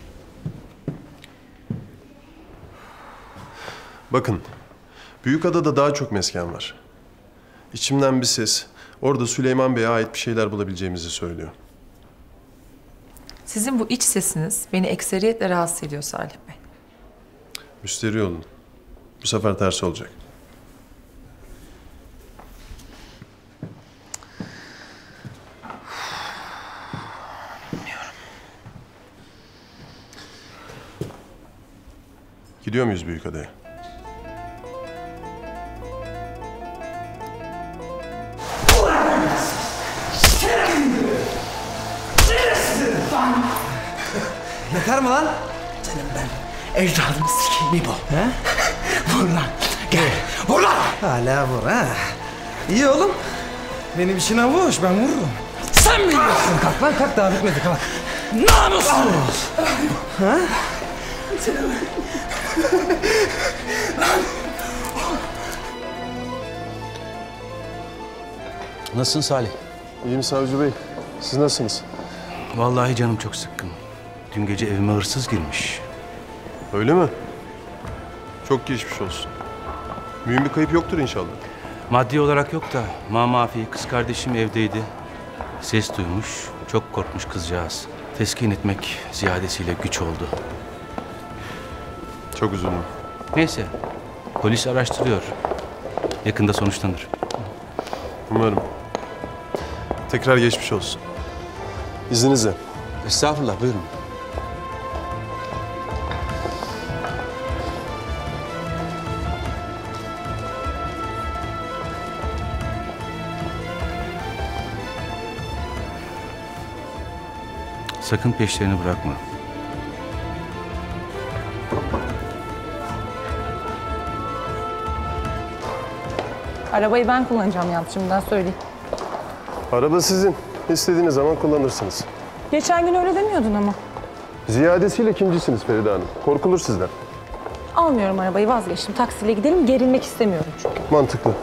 Speaker 10: Bakın, Büyükada'da daha çok mesken var. İçimden bir ses, orada Süleyman Bey'e ait bir şeyler bulabileceğimizi söylüyor.
Speaker 6: Sizin bu iç sesiniz beni ekseriyetle rahatsız ediyor Salih Bey.
Speaker 10: Müsterih olun. Bu sefer tersi olacak. Gidiyor muyuz Büyükada'ya?
Speaker 3: Yeter mi lan? Senin ben ecdadını sikeyim İbo. He? Vur lan. Gel. Vur lan. Hala vur ha. İyi oğlum. Benim işin avuç. Ben vururum. Sen biliyorsun. Kalk lan kalk. Daha bitmedi kalk. Namussuz. Ha?
Speaker 1: Nasılsın Salih?
Speaker 10: İyiyim Savcı Bey. Siz nasılsınız?
Speaker 1: Vallahi canım çok sıkkın. Dün gece evime hırsız girmiş.
Speaker 10: Öyle mi? Çok geçmiş olsun. Mühim bir kayıp yoktur inşallah.
Speaker 1: Maddi olarak yok da mamafi kız kardeşim evdeydi. Ses duymuş, çok korkmuş kızcağız. Teskin etmek ziyadesiyle güç oldu.
Speaker 10: Çok üzüldüm.
Speaker 1: Neyse, polis araştırıyor. Yakında sonuçlanır.
Speaker 10: Umarım. Tekrar geçmiş olsun. İzninizle.
Speaker 1: Estağfurullah, buyurun. Sakın peşlerini bırakma.
Speaker 6: Arabayı ben kullanacağım yalnız şimdiden söyleyeyim.
Speaker 10: Araba sizin. İstediğiniz zaman kullanırsınız.
Speaker 6: Geçen gün öyle demiyordun ama.
Speaker 10: Ziyadesiyle ikincisiniz Feride Hanım. Korkulur sizden.
Speaker 6: Almıyorum arabayı vazgeçtim. Taksiyle gidelim gerilmek istemiyorum çünkü.
Speaker 10: Mantıklı.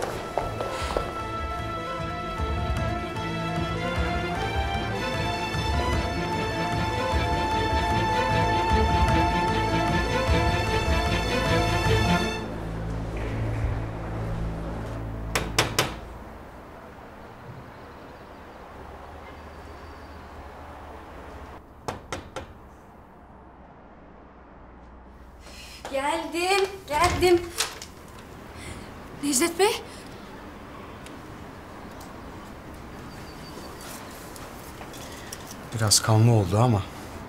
Speaker 9: Geldim. Necdet Bey.
Speaker 2: Biraz kanlı oldu ama.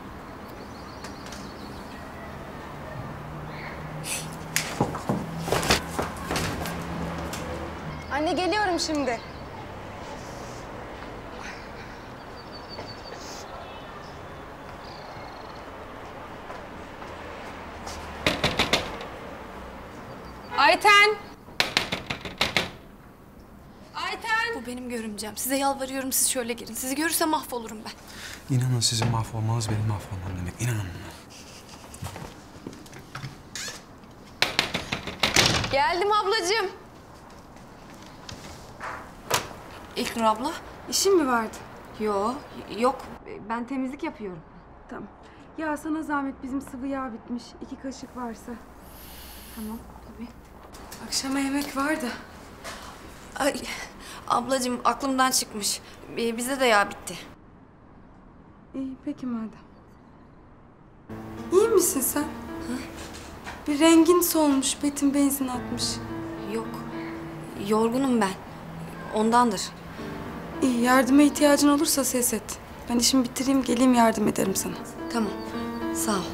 Speaker 9: Anne geliyorum şimdi. Ayten!
Speaker 15: Bu benim görümcem. Size yalvarıyorum siz şöyle girin. Sizi görürse mahvolurum ben.
Speaker 2: İnanın sizin mahvolmanız benim mahvolmam demek. İnanın buna.
Speaker 15: Geldim ablacığım. İlknur abla.
Speaker 9: İşin mi vardı?
Speaker 15: Yok. Ben temizlik yapıyorum.
Speaker 9: Tamam. Ya sana zahmet, bizim sıvı yağ bitmiş. 2 kaşık varsa.
Speaker 15: Tamam tabii.
Speaker 9: Akşama yemek var da.
Speaker 15: Ay ablacığım aklımdan çıkmış. Bize de yağ bitti.
Speaker 9: İyi peki madem. İyi misin sen? Bir rengin solmuş, Betim benzin atmış.
Speaker 15: Yok. Yorgunum ben. Ondandır.
Speaker 9: İyi, yardıma ihtiyacın olursa ses et. Ben işimi bitireyim, geleyim yardım ederim sana.
Speaker 15: Tamam. Sağ ol.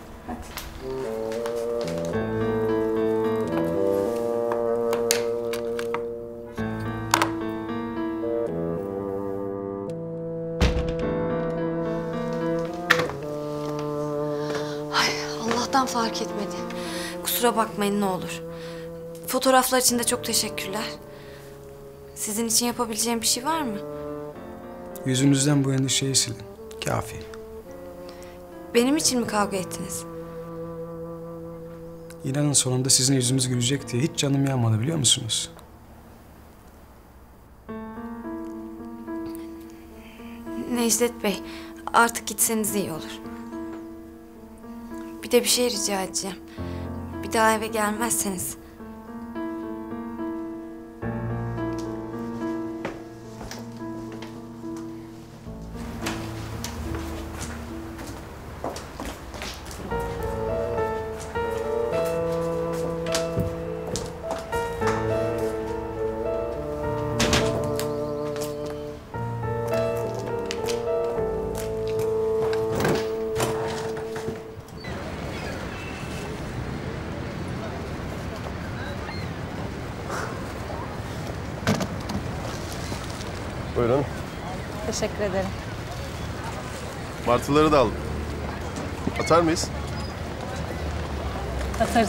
Speaker 15: Allah'tan fark etmedi. Kusura bakmayın ne olur. Fotoğraflar için de çok teşekkürler. Sizin için yapabileceğim bir şey var mı?
Speaker 2: Yüzünüzden bu endişeyi silin. Kafi.
Speaker 15: Benim için mi kavga ettiniz?
Speaker 2: İnanın sonunda sizin yüzünüz gülecek diye hiç canım yanmadı, biliyor musunuz?
Speaker 15: Necdet Bey, artık gitseniz iyi olur. Bir de bir şey rica edeceğim. Bir daha eve gelmezseniz.
Speaker 10: Buyurun.
Speaker 5: Teşekkür ederim.
Speaker 10: Martıları da aldım. Atar mıyız?
Speaker 5: Atarız.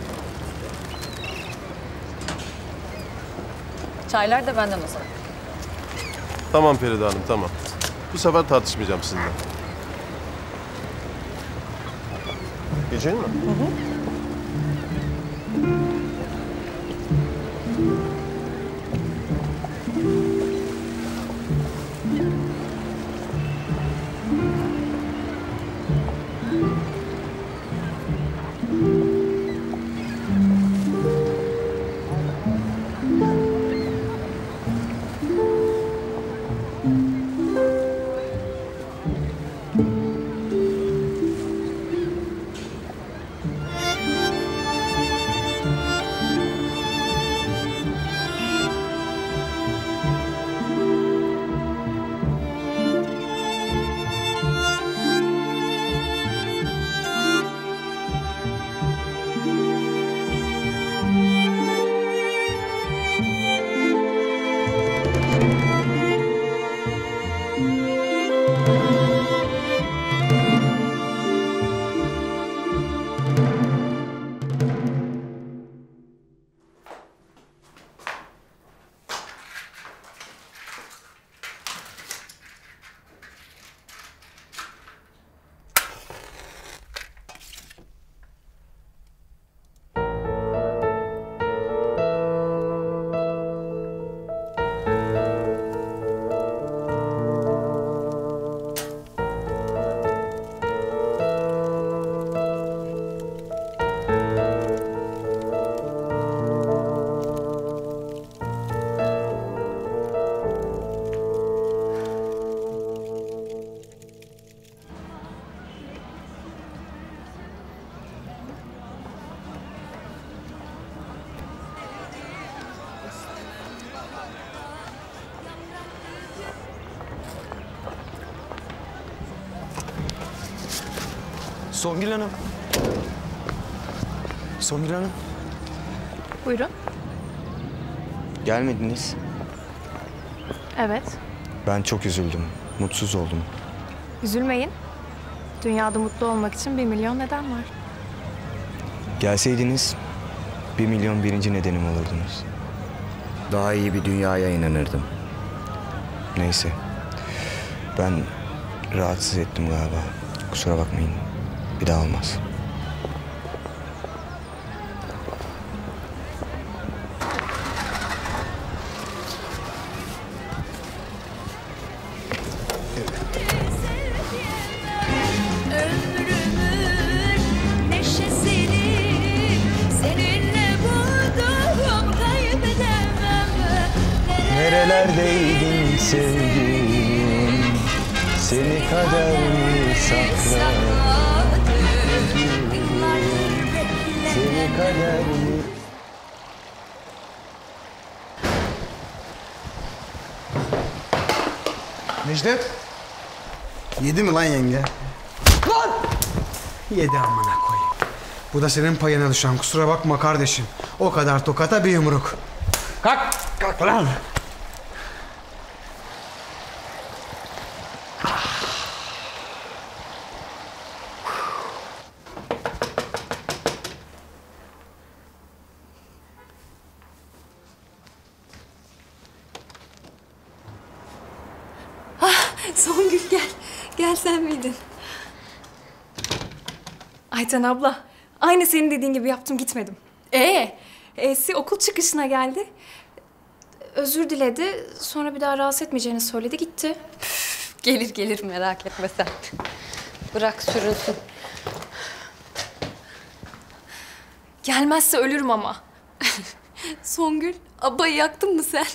Speaker 5: Çaylar da benden o zaman.
Speaker 10: Tamam Feride Hanım, tamam. Bu sefer tartışmayacağım sizinle. Geçelim mi?
Speaker 5: Hı hı.
Speaker 14: Songül Hanım. Songül Hanım.
Speaker 5: Buyurun.
Speaker 14: Gelmediniz.
Speaker 5: Evet.
Speaker 14: Ben çok üzüldüm. Mutsuz oldum.
Speaker 5: Üzülmeyin. Dünyada mutlu olmak için 1 milyon neden var.
Speaker 14: Gelseydiniz 1 milyon birinci nedenim olurdunuz. Daha iyi bir dünyaya inanırdım. Neyse. Ben rahatsız ettim galiba. Kusura bakmayın. Bir daha olmaz. nerelerdeydin sevgilim? Seni kader mi sakladı? Seni kader mi?
Speaker 3: Necdet. Yedi mi lan yenge? Lan! Yedi amına koyayım. Bu da senin payına düşen, kusura bakma kardeşim. O kadar tokata bir yumruk. Kalk! Kalk lan!
Speaker 4: Songül gel. Gel sen miydin? Ayten abla. Aynı senin dediğin gibi yaptım gitmedim. Esi okul çıkışına geldi. Özür diledi. Sonra bir daha rahatsız etmeyeceğini söyledi gitti.
Speaker 15: Gelir gelir merak etme sen. Bırak sürünsün.
Speaker 4: Gelmezse ölürüm ama.
Speaker 15: Songül abayı yaktın mı sen?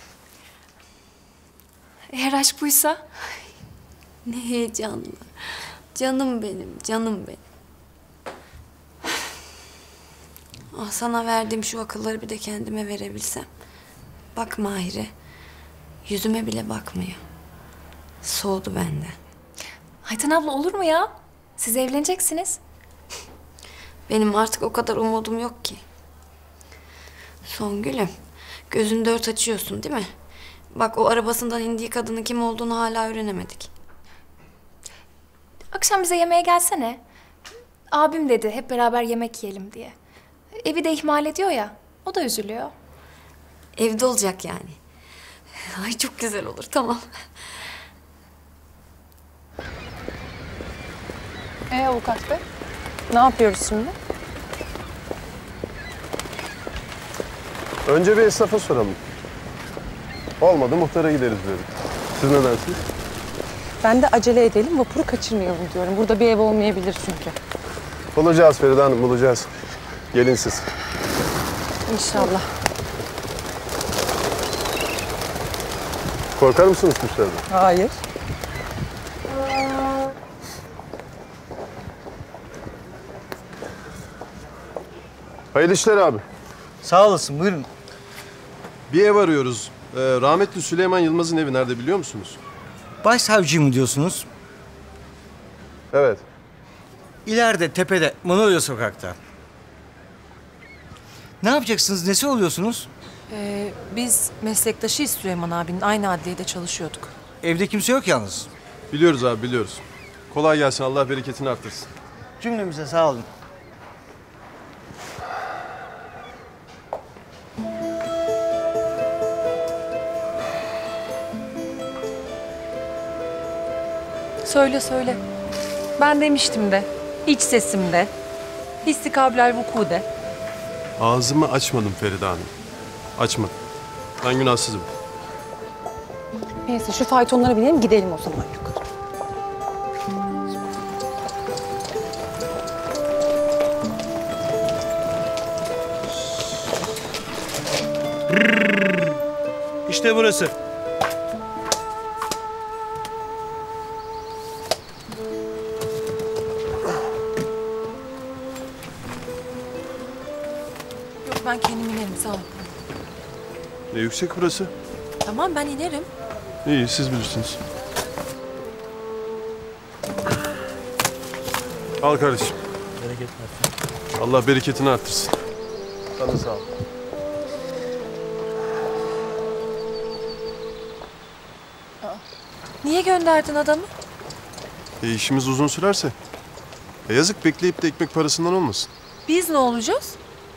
Speaker 4: Eğer aşk buysa?
Speaker 15: Ne heyecanlı. Canım benim, canım benim. Ah, sana verdiğim şu akılları bir de kendime verebilsem. Bak Mahir'e. Yüzüme bile bakmıyor. Soğudu benden.
Speaker 4: Ayten abla olur mu ya? Siz evleneceksiniz.
Speaker 15: Benim artık o kadar umudum yok ki. Songül'üm, gözünü dört açıyorsun değil mi? Bak o arabasından indiği kadının kim olduğunu hala öğrenemedik.
Speaker 4: Akşam bize yemeğe gelsene. Abim dedi hep beraber yemek yiyelim diye. Evi de ihmal ediyor ya. O da üzülüyor.
Speaker 15: Evde olacak yani. Ay çok güzel olur, tamam.
Speaker 6: Avukat bey, ne yapıyoruz şimdi?
Speaker 10: Önce bir esnafa soralım. Olmadı muhtara gideriz dedim. Siz ne dersiniz?
Speaker 6: Ben de acele edelim, vapuru kaçırmayalım diyorum. Burada bir ev olmayabilir çünkü.
Speaker 10: Bulacağız Feride Hanım, bulacağız. Gelin siz.
Speaker 6: İnşallah.
Speaker 10: Korkar mısınız kuşlardan?
Speaker 6: Hayır.
Speaker 10: Hayırlı işler abi.
Speaker 22: Sağ olasın, buyurun.
Speaker 10: Bir ev arıyoruz. Rahmetli Süleyman Yılmaz'ın evi nerede biliyor musunuz?
Speaker 22: Başsavcı mı diyorsunuz?
Speaker 10: Evet.
Speaker 22: İleride, tepede, Manolya sokakta. Ne yapacaksınız, nesi oluyorsunuz?
Speaker 6: Biz meslektaşıyız Süleyman abinin. Aynı adliyede çalışıyorduk.
Speaker 22: Evde kimse yok yalnız.
Speaker 10: Biliyoruz abi, biliyoruz. Kolay gelsin, Allah bereketini arttırsın.
Speaker 22: Cümlemize sağ olun.
Speaker 6: Söyle söyle. Ben demiştim de. İç sesimde. Hissi kabilal vuku de.
Speaker 10: Ağzımı açmadım Feride Hanım. Açmadım. Ben günahsızım.
Speaker 6: Neyse şu faytonlara binelim gidelim o zaman yukarı.
Speaker 22: İşte burası.
Speaker 6: Yok ben kendim inerim sağ ol.
Speaker 10: Ne yüksek burası?
Speaker 6: Tamam ben inerim.
Speaker 10: İyi, siz bilirsiniz. Al kardeşim.
Speaker 22: Bereket versin.
Speaker 10: Allah bereketini arttırsın. Sana sağ ol.
Speaker 6: Niye gönderdin adamı?
Speaker 10: İşimiz uzun sürerse. Yazık, bekleyip de ekmek parasından olmasın.
Speaker 6: Biz ne olacağız?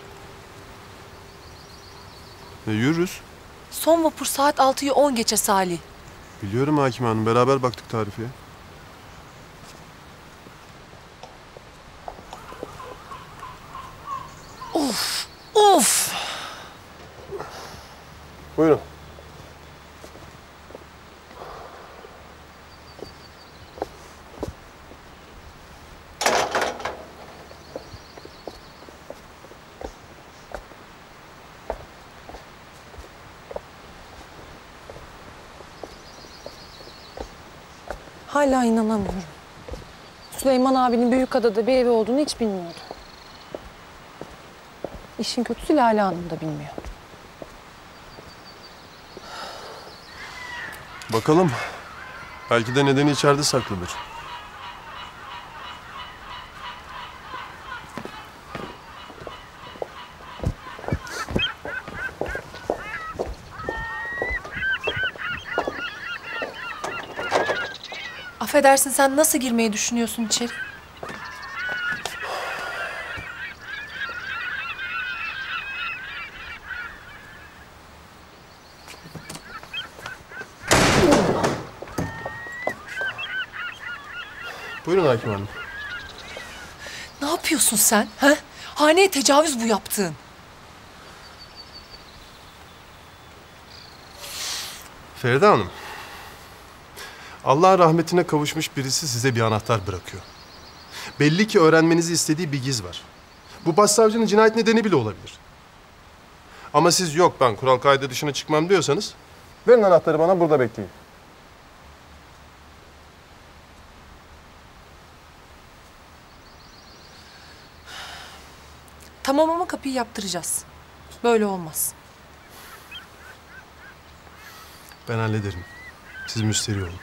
Speaker 10: Yürürüz.
Speaker 6: Son vapur saat 6'yı 10 geçe Salih.
Speaker 10: Biliyorum Hakim Hanım, beraber baktık tarifeye.
Speaker 6: Of! Of!
Speaker 10: Buyurun.
Speaker 11: Hala inanamıyorum. Süleyman abinin Büyükada'da bir evi olduğunu hiç bilmiyordu. İşin kötüsü Lale Hanım da bilmiyor.
Speaker 10: Bakalım. Belki de nedeni içeride saklıdır.
Speaker 6: Affedersin, sen nasıl girmeyi düşünüyorsun içeri?
Speaker 10: Buyurun Hakim Hanım.
Speaker 6: Ne yapıyorsun sen? Ha? Haneye tecavüz bu yaptığın.
Speaker 10: Feride Hanım. Allah'ın rahmetine kavuşmuş birisi size bir anahtar bırakıyor. Belli ki öğrenmenizi istediği bir giz var. Bu başsavcının cinayet nedeni bile olabilir. Ama siz yok ben kural kaydı dışına çıkmam diyorsanız verin anahtarı bana, burada bekleyin.
Speaker 6: Tamam ama kapıyı yaptıracağız. Böyle olmaz.
Speaker 10: Ben hallederim. Siz müşteri olun.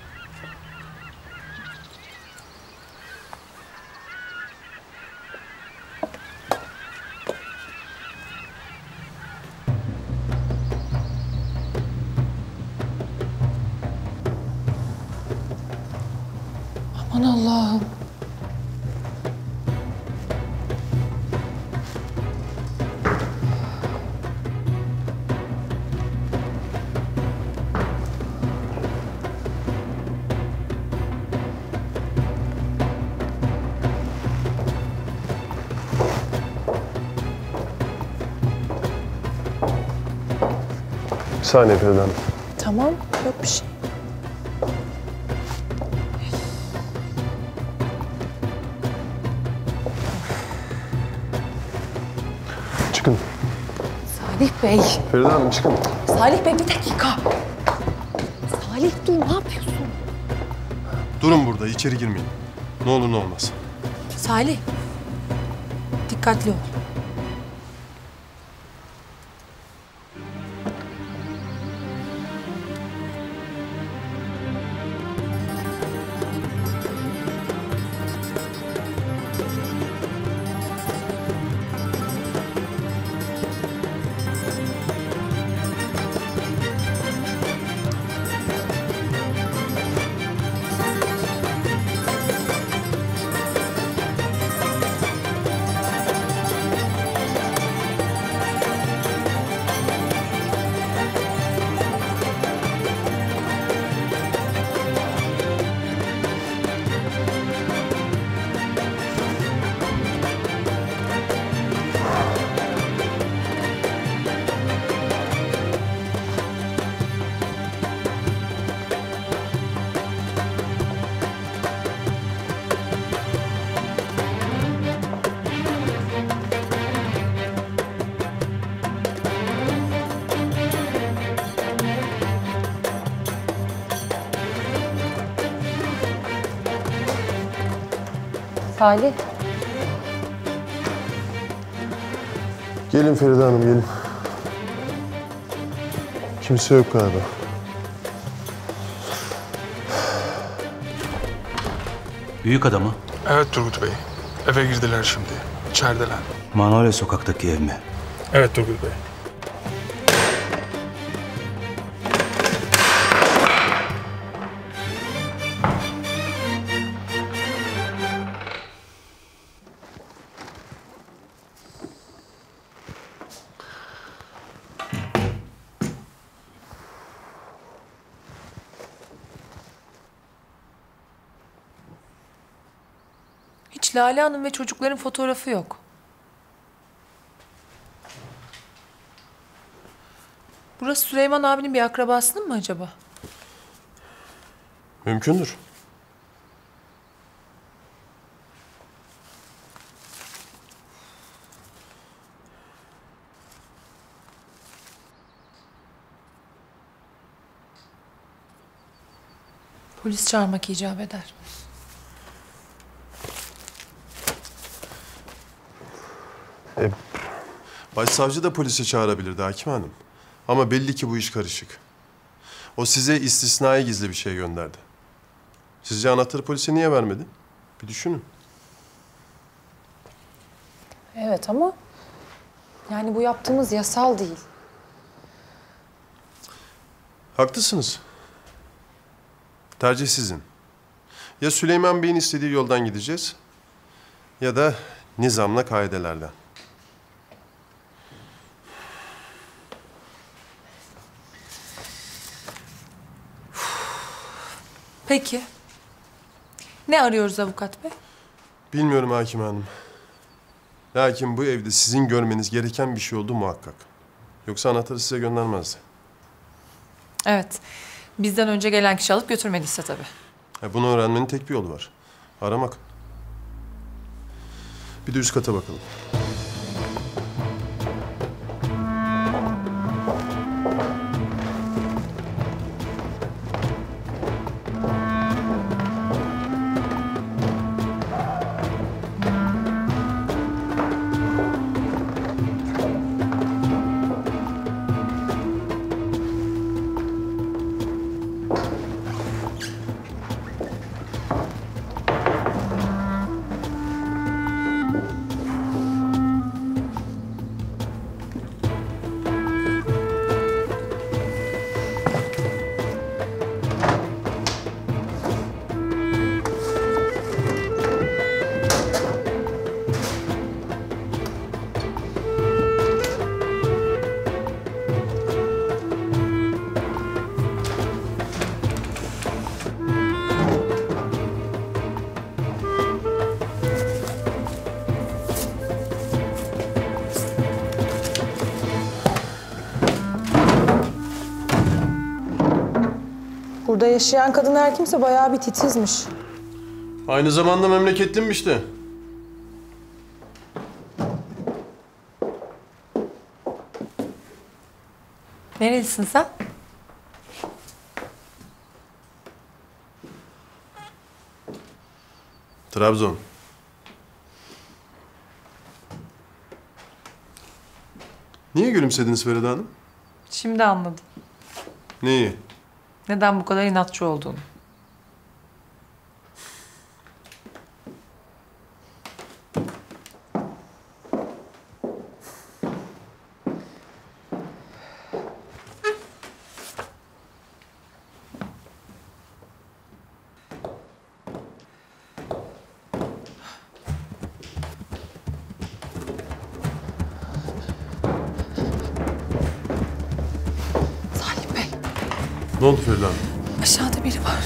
Speaker 6: Aman Allah'ım.
Speaker 10: Bir saniye Feride Hanım.
Speaker 6: Tamam, yok bir şey.
Speaker 10: Çıkın.
Speaker 6: Salih Bey.
Speaker 10: Feride Hanım çıkın.
Speaker 6: Salih Bey bir dakika. Salih dur, ne yapıyorsun?
Speaker 10: Durun burada, içeri girmeyin. Ne olur ne olmaz.
Speaker 6: Salih. Dikkatli ol. Salih.
Speaker 10: Gelin Feride Hanım, gelin. Kimse yok galiba.
Speaker 1: Büyük adamı.
Speaker 2: Evet Turgut Bey. Eve girdiler şimdi. İçerideler.
Speaker 1: Manolya sokaktaki ev mi?
Speaker 2: Evet Turgut Bey.
Speaker 6: Hiç Lale Hanım ve çocukların fotoğrafı yok. Burası Süleyman abinin bir akrabasının mı acaba?
Speaker 10: Mümkündür.
Speaker 6: Polis çağırmak icap eder.
Speaker 10: Başsavcı da polisi çağırabilirdi Hakim Hanım. Ama belli ki bu iş karışık. O size istisnai gizli bir şey gönderdi. Sizce anahtarı polise niye vermedi? Bir düşünün.
Speaker 11: Evet ama yani bu yaptığımız yasal değil.
Speaker 10: Haklısınız. Tercih sizin. Ya Süleyman Bey'in istediği yoldan gideceğiz ya da nizamla kaidelerden.
Speaker 6: Peki. Ne arıyoruz avukat bey?
Speaker 10: Bilmiyorum Hakim Hanım. Lakin bu evde sizin görmeniz gereken bir şey oldu muhakkak. Yoksa anahtarı size göndermezdi.
Speaker 6: Evet. Bizden önce gelen kişi alıp götürmediyse tabii.
Speaker 10: Bunu öğrenmenin tek bir yolu var. Aramak. Bir de üst kata bakalım.
Speaker 11: Burada yaşayan kadın her kimse bayağı bir titizmiş.
Speaker 10: Aynı zamanda memleketlim işte.
Speaker 6: Nerelisin sen?
Speaker 10: Trabzon. Niye gülümsediniz Feride Hanım?
Speaker 6: Şimdi anladım.
Speaker 10: Neyi?
Speaker 6: Neden bu kadar inatçı olduğunu.
Speaker 10: Ne oldu Feride Hanım?
Speaker 6: Aşağıda biri var.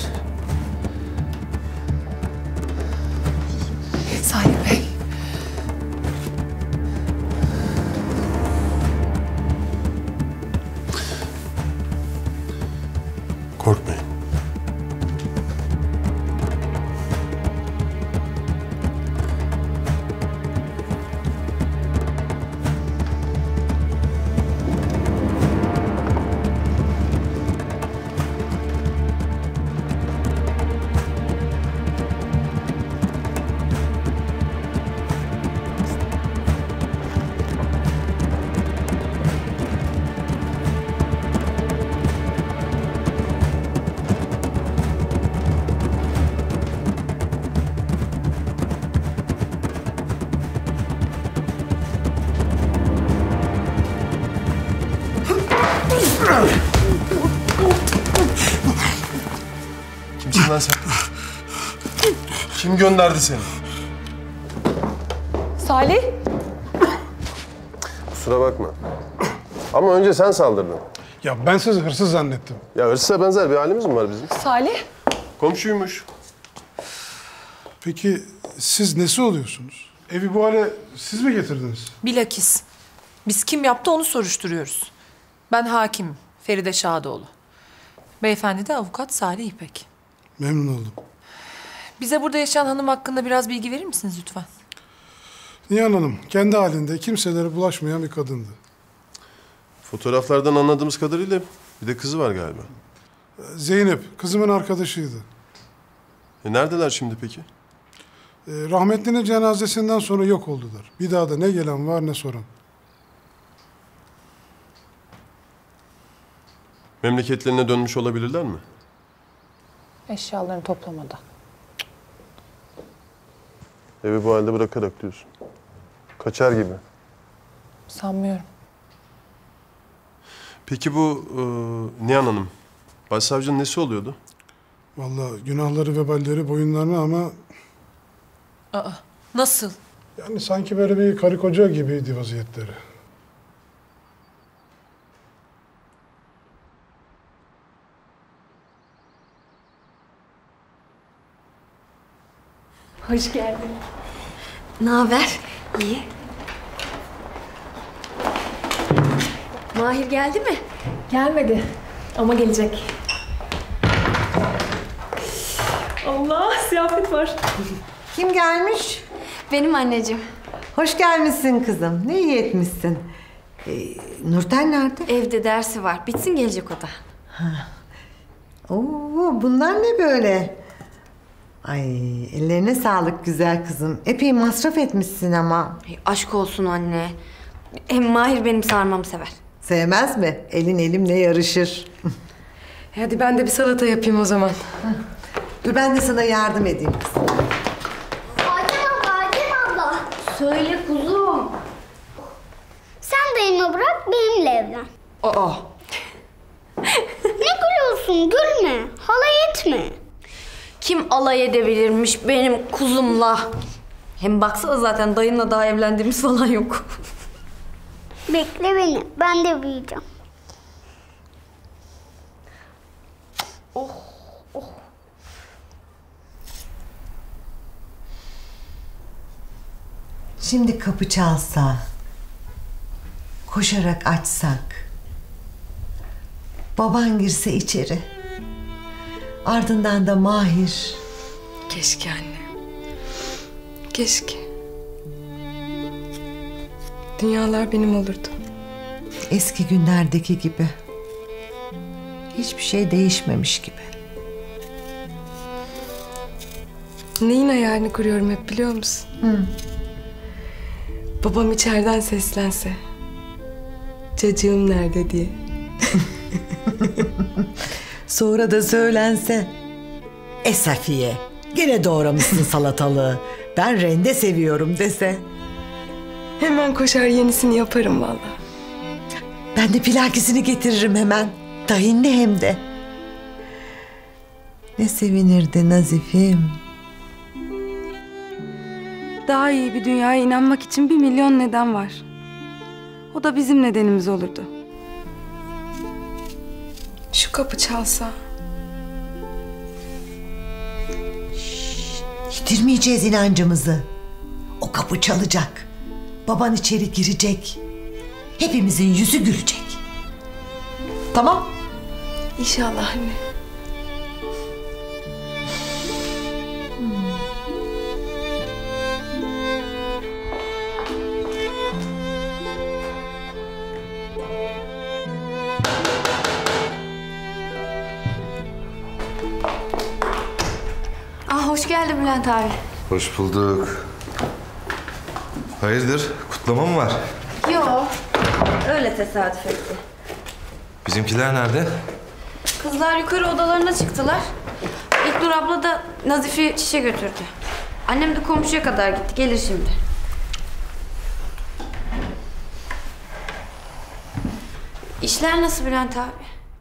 Speaker 6: Salih Bey.
Speaker 10: Korkmayın. Kimsin lan sen? Kim gönderdi seni?
Speaker 11: Salih.
Speaker 10: Kusura bakma. Ama önce sen saldırdın.
Speaker 16: Ya ben sizi hırsız zannettim.
Speaker 10: Ya hırsıza benzer bir halimiz mi var bizim?
Speaker 11: Salih.
Speaker 10: Komşuymuş.
Speaker 16: Peki siz nesi oluyorsunuz? Evi bu hale siz mi getirdiniz?
Speaker 6: Bilakis. Biz kim yaptı onu soruşturuyoruz. Ben hakimim. Feride Şadoğlu. Beyefendi de avukat Salih İpek.
Speaker 16: Memnun oldum.
Speaker 6: Bize burada yaşayan hanım hakkında biraz bilgi verir misiniz lütfen?
Speaker 16: Nihan Hanım kendi halinde kimselere bulaşmayan bir kadındı.
Speaker 10: Fotoğraflardan anladığımız kadarıyla bir de kızı var galiba.
Speaker 16: Zeynep kızımın arkadaşıydı.
Speaker 10: Neredeler şimdi peki?
Speaker 16: Rahmetlinin cenazesinden sonra yok oldular. Bir daha da ne gelen var ne soran.
Speaker 10: Memleketlerine dönmüş olabilirler mi?
Speaker 11: Eşyalarını toplamada.
Speaker 10: Evi bu halde bırakarak diyorsun. Kaçar gibi.
Speaker 11: Sanmıyorum.
Speaker 10: Peki bu Nihan Hanım, başsavcının nesi oluyordu?
Speaker 16: Vallahi günahları veballeri boyunlarına ama...
Speaker 6: Aa, nasıl?
Speaker 16: Yani sanki böyle bir karı koca gibiydi vaziyetleri.
Speaker 15: Hoş geldin. Ne haber? İyi. Mahir geldi mi?
Speaker 4: Gelmedi ama gelecek. Allah, ziyafet var.
Speaker 7: Kim gelmiş?
Speaker 15: Benim anneciğim.
Speaker 7: Hoş gelmişsin kızım. Ne iyi etmişsin. Nurten nerede?
Speaker 15: Evde dersi var. Bitsin gelecek o da.
Speaker 7: Oo, bunlar ne böyle? Ay, ellerine sağlık güzel kızım. Epey masraf etmişsin ama.
Speaker 15: Aşk olsun anne. Hem Mahir benim sarmamı sever.
Speaker 7: Sevmez mi? Elin elimle yarışır.
Speaker 9: Hadi ben de bir salata yapayım o zaman.
Speaker 7: Dur ben de sana yardım edeyim kızım.
Speaker 20: Adem abla. Söyle kuzum. Sen dayımı bırak benimle evlen.
Speaker 15: Aa.
Speaker 20: Ne gülüyorsun? Gülme. Halay etme.
Speaker 15: Kim alay edebilirmiş benim kuzumla? Hem baksana zaten dayınla daha evlendiğimiz falan yok.
Speaker 20: Bekle beni. Ben de büyüyeceğim.
Speaker 15: Oh, oh.
Speaker 7: Şimdi kapı çalsa, koşarak açsak, baban girse içeri, ardından da Mahir.
Speaker 9: Keşke anne. Keşke. Dünyalar benim olurdu.
Speaker 7: Eski günlerdeki gibi. Hiçbir şey değişmemiş gibi.
Speaker 9: Neyin hayalini kuruyorum hep biliyor musun? Babam içeriden seslense. Cacığım nerede diye.
Speaker 7: Sonra da söylense. Safiye, gene doğramışsın salatalığı. Ben rende seviyorum dese.
Speaker 9: Hemen koşar yenisini yaparım vallahi.
Speaker 7: Ben de plakisini getiririm hemen. Tahinli hem de. Ne sevinirdi Nazifim.
Speaker 9: Daha iyi bir dünyaya inanmak için 1 milyon neden var. O da bizim nedenimiz olurdu. Şu kapı çalsa.
Speaker 7: Yitirmeyeceğiz inancımızı. O kapı çalacak. Baban içeri girecek. Hepimizin yüzü gülecek. Tamam?
Speaker 9: İnşallah anne.
Speaker 15: Hoş geldin Bülent abi.
Speaker 13: Hoş bulduk. Hayırdır? Kutlama mı var?
Speaker 15: Yok. Öyle tesadüf etti.
Speaker 13: Bizimkiler nerede?
Speaker 15: Kızlar yukarı odalarına çıktılar. İlknur abla da Nazif'i çişe götürdü. Annem de komşuya kadar gitti. Gelir şimdi. İşler nasıl Bülent abi?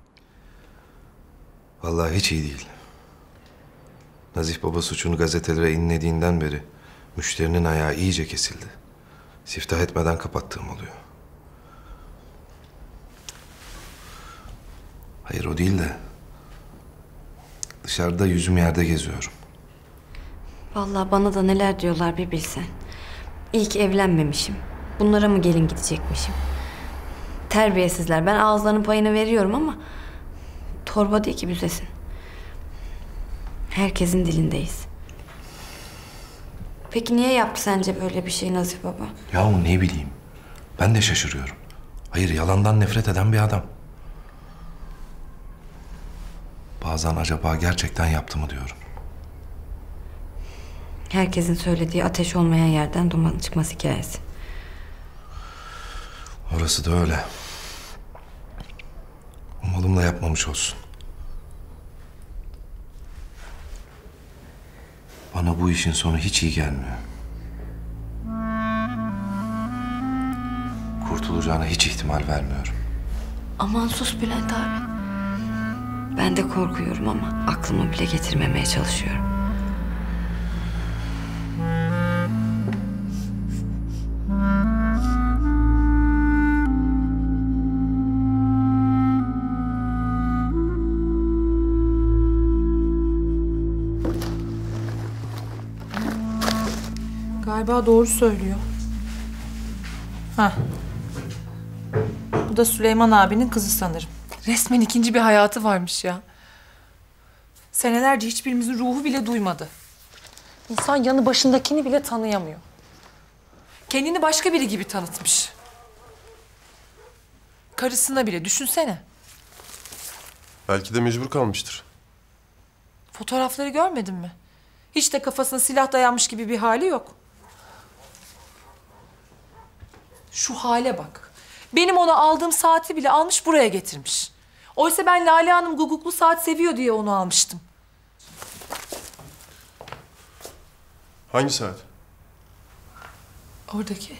Speaker 13: Vallahi hiç iyi değil. Nazif baba suçunu gazetelere inlediğinden beri müşterinin ayağı iyice kesildi. Siftah etmeden kapattığım oluyor. Hayır o değil de dışarıda yüzüm yerde geziyorum.
Speaker 15: Vallahi bana da neler diyorlar bir bilsen. İyi ki evlenmemişim. Bunlara mı gelin gidecekmişim? Terbiyesizler. Ben ağızlarının payını veriyorum ama torba değil ki büzesin. Herkesin dilindeyiz. Peki niye yaptı sence böyle bir şey Nazif baba?
Speaker 13: Yahu ne bileyim. Ben de şaşırıyorum. Hayır yalandan nefret eden bir adam. Bazen acaba gerçekten yaptı mı diyorum.
Speaker 15: Herkesin söylediği ateş olmayan yerden duman çıkmaz hikayesi.
Speaker 13: Orası da öyle. Umalım da yapmamış olsun. Bana bu işin sonu hiç iyi gelmiyor. Kurtulacağına hiç ihtimal vermiyorum.
Speaker 15: Aman sus Bülent abi. Ben de korkuyorum ama aklımı bile getirmemeye çalışıyorum.
Speaker 6: Galiba doğru söylüyor. Hah. Bu da Süleyman abinin kızı sanırım. Resmen ikinci bir hayatı varmış ya. Senelerce hiçbirimizin ruhu bile duymadı. İnsan yanı başındakini bile tanıyamıyor. Kendini başka biri gibi tanıtmış. Karısına bile düşünsene.
Speaker 10: Belki de mecbur kalmıştır.
Speaker 6: Fotoğrafları görmedin mi? Hiç de kafasına silah dayanmış gibi bir hali yok. Şu hale bak. Benim ona aldığım saati bile almış buraya getirmiş. Oysa ben Lale Hanım guguklu saat seviyor diye onu almıştım.
Speaker 10: Hangi saat?
Speaker 6: Oradaki.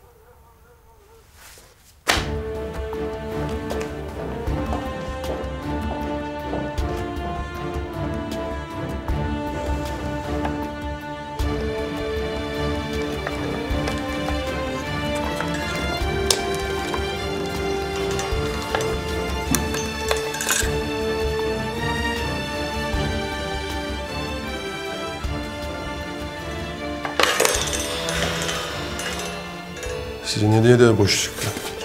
Speaker 10: Sizin hediye de boş çıktı.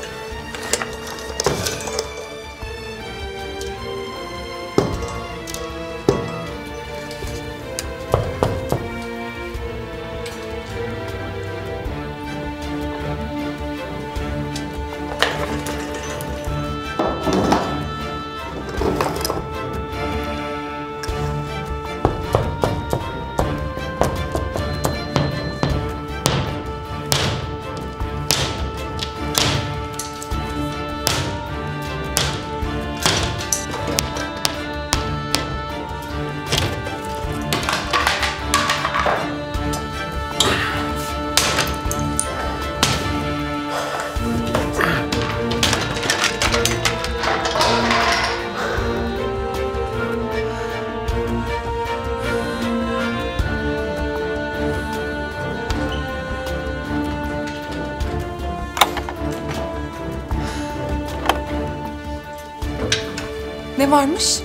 Speaker 10: Ne varmış?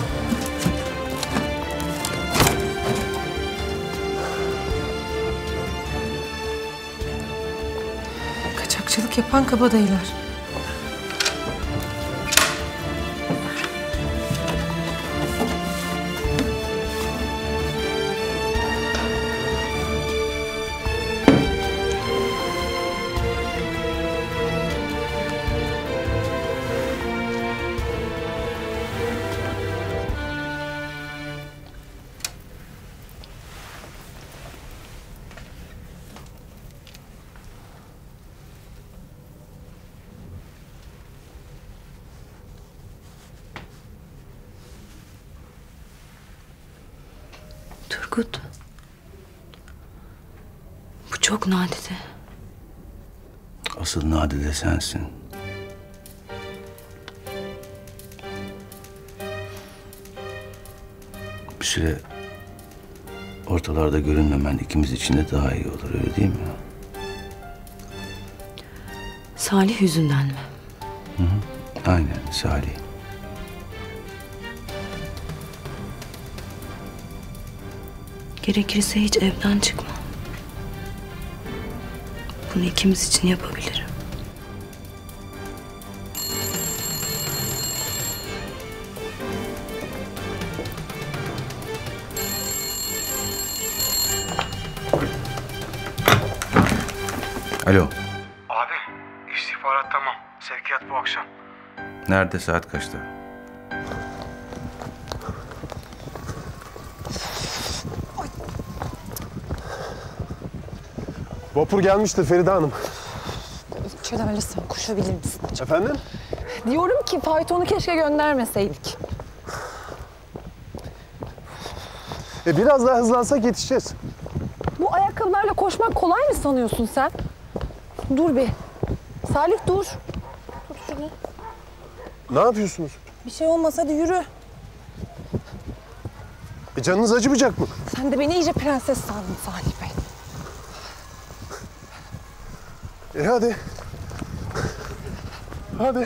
Speaker 10: Kaçakçılık yapan kabadayılar.
Speaker 15: Turgut. Bu çok nadide.
Speaker 1: Asıl nadide sensin. Bir süre ortalarda görünmemen ikimiz için de daha iyi olur, öyle değil mi?
Speaker 15: Salih yüzünden mi?
Speaker 1: Hı hı. Aynen, Salih.
Speaker 15: Gerekirse hiç evden çıkma. Bunu ikimiz için yapabilirim.
Speaker 1: Alo.
Speaker 2: Abi, istihbarat tamam. Sevkiyat bu akşam.
Speaker 1: Nerede, saat kaçta?
Speaker 10: Vapur gelmiştir Feride Hanım.
Speaker 11: Çelen lütfen koşabilir misin acaba?
Speaker 10: Efendim?
Speaker 11: Diyorum ki faytonu keşke göndermeseydik.
Speaker 10: Biraz daha hızlansak yetişeceğiz.
Speaker 11: Bu ayakkabılarla koşmak kolay mı sanıyorsun sen? Dur bir. Salih dur. Tut şunu.
Speaker 10: Ne yapıyorsunuz?
Speaker 11: Bir şey olmaz hadi yürü.
Speaker 10: Canınız acımayacak mı?
Speaker 11: Sen de beni iyice prenses sandın Salih Bey.
Speaker 10: Hadi. Hadi.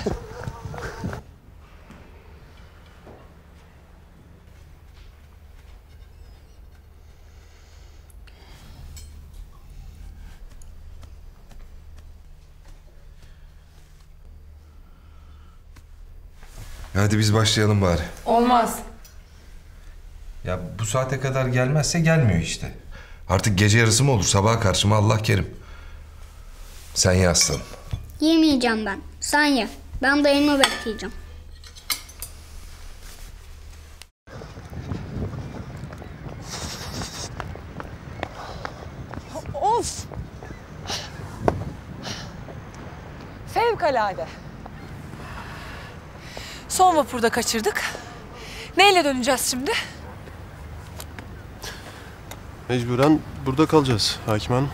Speaker 13: Hadi biz başlayalım bari.
Speaker 5: Olmaz.
Speaker 13: Ya bu saate kadar gelmezse gelmiyor işte. Artık gece yarısı mı olur? Sabaha karşı mı Allah kerim. Sen ye aslanım.
Speaker 20: Yemeyeceğim ben. Sen ye. Ben dayımı bekleyeceğim.
Speaker 11: Of! Fevkalade.
Speaker 6: Son vapurda kaçırdık. Neyle döneceğiz şimdi?
Speaker 10: Mecburen burada kalacağız Hakim Hanım.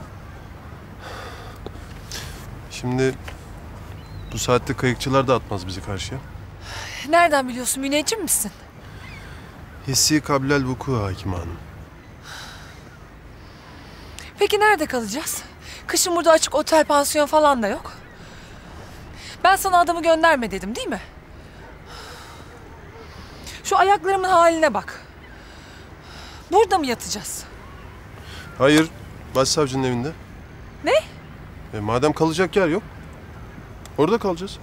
Speaker 10: Şimdi bu saatte kayıkçılar da atmaz bizi karşıya.
Speaker 6: Nereden biliyorsun? Müneccim misin?
Speaker 10: Hissi kablel vuku Hakim Hanım.
Speaker 6: Peki nerede kalacağız? Kışın burada açık otel, pansiyon falan da yok. Ben sana adamı gönderme dedim değil mi? Şu ayaklarımın haline bak. Burada mı yatacağız?
Speaker 10: Hayır, başsavcının evinde.
Speaker 6: Ne?
Speaker 10: Madem kalacak yer yok, orada kalacağız.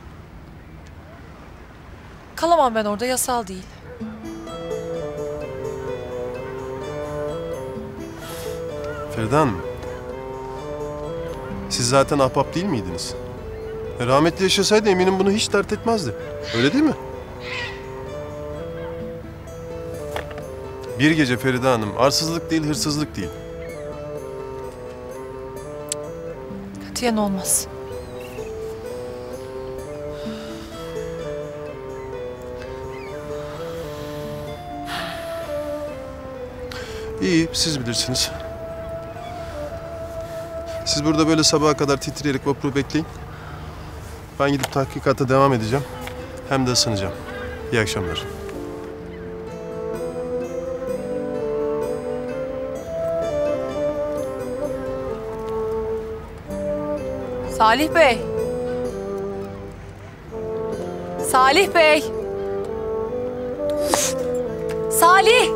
Speaker 6: Kalamam ben orada, yasal değil.
Speaker 10: Feride Hanım, siz zaten ahbap değil miydiniz? Rahmetli yaşasaydı eminim bunu hiç dert etmezdi. Öyle değil mi? Bir gece Feride Hanım, arsızlık değil, hırsızlık değil.
Speaker 6: Katiyen olmaz.
Speaker 10: İyi, siz bilirsiniz. Siz burada böyle sabaha kadar titreyerek vapuru bekleyin. Ben gidip tahkikata devam edeceğim. Hem de ısınacağım. İyi akşamlar.
Speaker 6: Salih Bey. Salih Bey. Salih.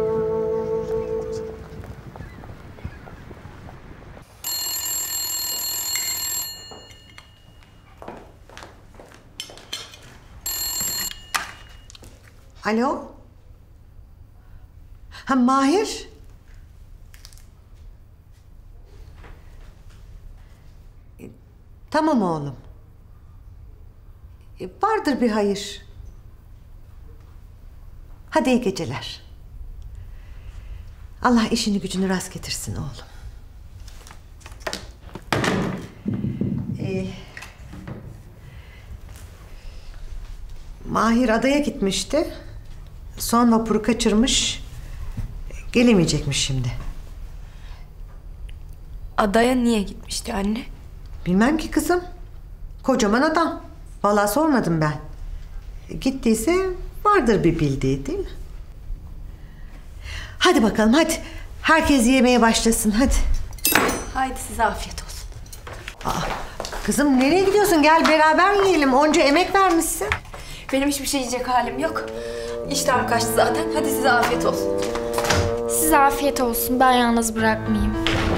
Speaker 7: Alo? Ha Mahir? Tamam oğlum. Vardır bir hayır. Hadi iyi geceler. Allah işini gücünü rast getirsin oğlum. Mahir adaya gitmişti. Son vapuru kaçırmış. Gelemeyecekmiş şimdi.
Speaker 15: Adaya niye gitmişti anne?
Speaker 7: Bilmem ki kızım. Kocaman adam. Vallahi sormadım ben. Gittiyse vardır bir bildiği değil mi? Hadi bakalım hadi. Herkes yemeye başlasın hadi.
Speaker 15: Haydi size afiyet olsun.
Speaker 7: Kızım nereye gidiyorsun? Gel beraber yiyelim. Onca emek vermişsin.
Speaker 15: Benim hiçbir şey yiyecek halim yok. İştahım kaçtı zaten. Hadi size afiyet olsun.
Speaker 8: Size afiyet olsun. Ben yalnız bırakmayayım.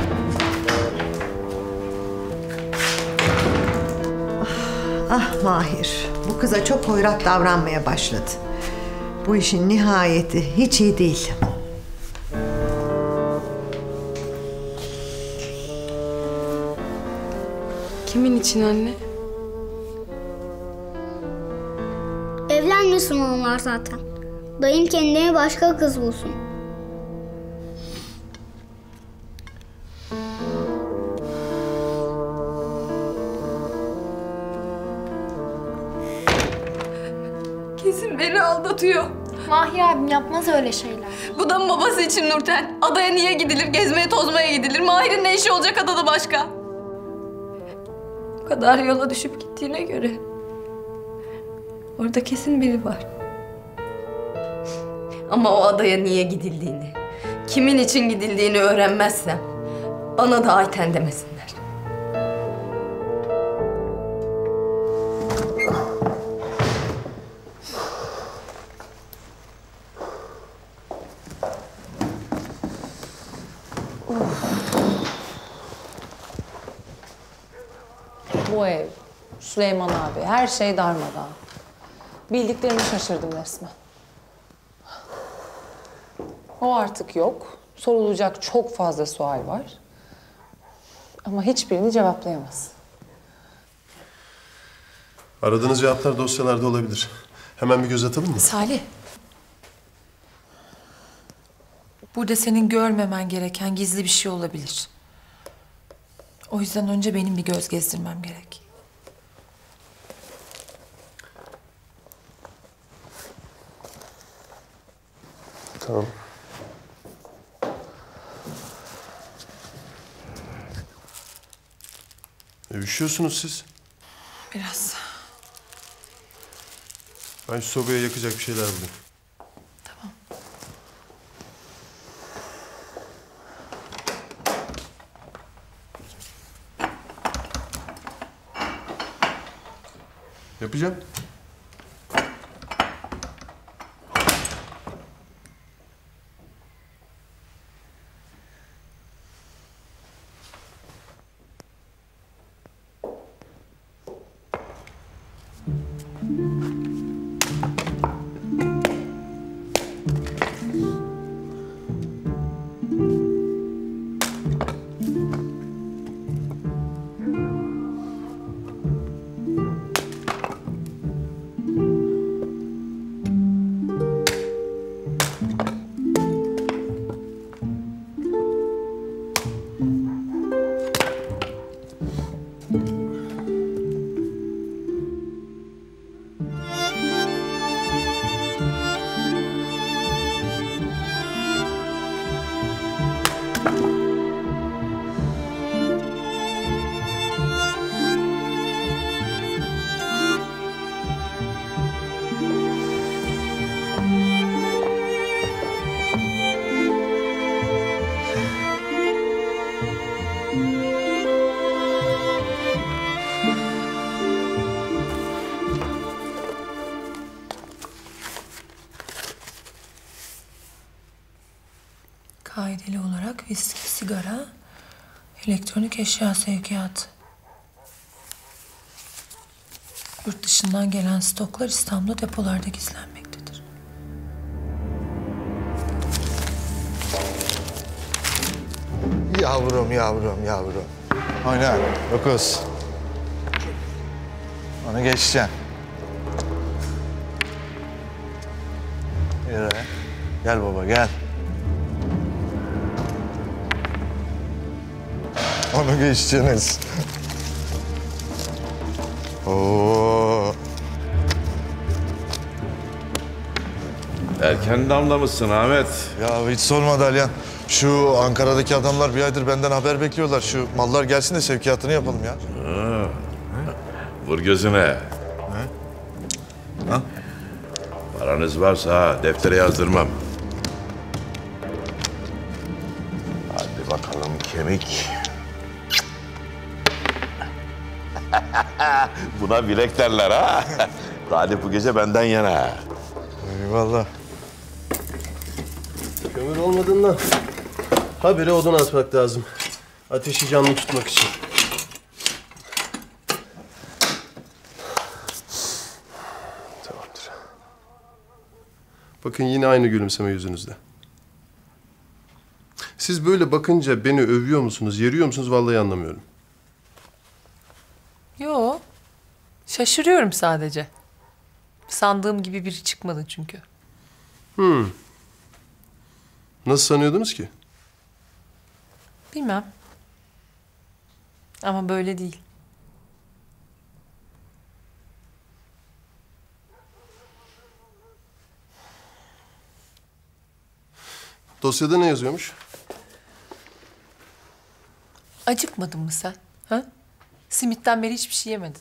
Speaker 7: Ah Mahir. Bu kıza çok hoyrat davranmaya başladı. Bu işin nihayeti hiç iyi değil.
Speaker 9: Kimin için anne?
Speaker 20: Evlenmesin onlar zaten. Dayım kendine başka kız bulsun.
Speaker 9: beni aldatıyor.
Speaker 8: Mahir abim yapmaz öyle şeyler.
Speaker 9: Bu da mı babası için Nurten? Adaya niye gidilir? Gezmeye tozmaya gidilir. Mahir'in ne işi olacak adada başka? Bu kadar yola düşüp gittiğine göre orada kesin biri var. Ama o adaya niye gidildiğini, kimin için gidildiğini öğrenmezsem bana da Ayten demesinler.
Speaker 18: Bu ev, Süleyman abi, her şey darmadağın. Bildiklerimi şaşırdım resmen. O artık yok. Sorulacak çok fazla sual var. Ama hiçbirini cevaplayamaz.
Speaker 10: Aradığınız cevaplar dosyalarda olabilir. Hemen bir göz atalım mı?
Speaker 6: Salih. Burada senin görmemen gereken gizli bir şey olabilir. O yüzden önce benim bir göz gezdirmem gerek.
Speaker 10: Tamam. Üşüyorsunuz siz.
Speaker 6: Biraz.
Speaker 10: Ben şu sobaya yakacak bir şeyler bulayım.
Speaker 6: Tamam.
Speaker 10: Yapacağım.
Speaker 6: Kaideli olarak viski, sigara, elektronik eşya sevkiyatı. Yurt dışından gelen stoklar İstanbul'da depolarda gizlenmektedir.
Speaker 19: Yavrum, yavrum, yavrum. Oyna, 9. Onu geçeceksin. Yürü. Gel baba, gel. Onu geçeceksiniz. Oo.
Speaker 23: Erken damlamışsın Ahmet.
Speaker 19: Ya hiç sorma Dalyan. Şu Ankara'daki adamlar bir aydır benden haber bekliyorlar. Şu mallar gelsin de sevkiyatını yapalım ya.
Speaker 23: Ha. Vur gözüne.
Speaker 19: Ha?
Speaker 23: Paranız varsa deftere yazdırmam. Hadi bakalım kemik. Buna bilek derler ha. Galip bu gece benden yana.
Speaker 19: Eyvallah.
Speaker 10: Kömür olmadığından habire odun atmak lazım. Ateşi canlı tutmak için. Tamamdır. Bakın yine aynı gülümseme yüzünüzde. Siz böyle bakınca beni övüyor musunuz, yeriyor musunuz vallahi anlamıyorum.
Speaker 6: Yo, şaşırıyorum sadece. Sandığım gibi biri çıkmadı çünkü.
Speaker 10: Nasıl sanıyordunuz ki?
Speaker 6: Bilmem. Ama böyle değil.
Speaker 10: Dosyada ne yazıyormuş?
Speaker 6: Acıkmadın mı sen? Ha? Simitten beri hiçbir şey yemedin.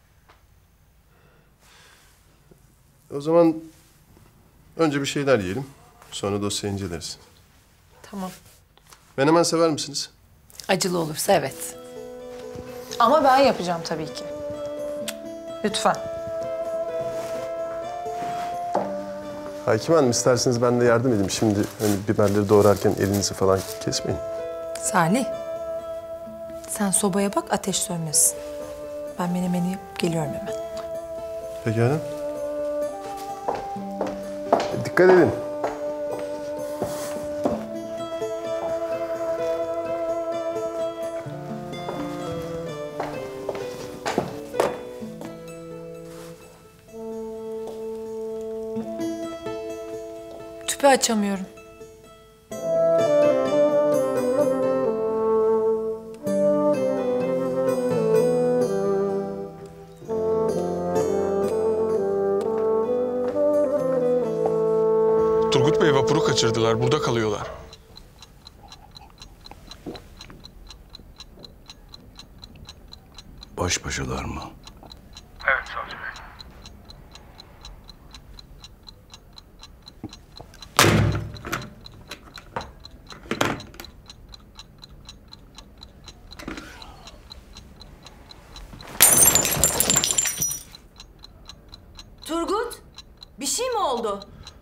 Speaker 10: O zaman önce bir şeyler yiyelim. Sonra dosyayı inceleriz.
Speaker 6: Tamam.
Speaker 10: Menemen sever misiniz?
Speaker 6: Acılı olursa evet.
Speaker 18: Ama ben yapacağım tabii ki. Lütfen.
Speaker 10: Hakim Hanım isterseniz ben de yardım edeyim. Şimdi hani biberleri doğrarken elinizi falan kesmeyin.
Speaker 6: Salih. Sen sobaya bak, ateş sönmesin. Ben menemeni yapıp geliyorum hemen.
Speaker 10: Pekala. Dikkat edin.
Speaker 6: Tüpü açamıyorum.
Speaker 12: Turgut Bey vapuru kaçırdılar. Burada kalıyorlar.
Speaker 1: Baş başalar mı?
Speaker 12: Evet savcı bey.
Speaker 17: Turgut, bir şey mi oldu?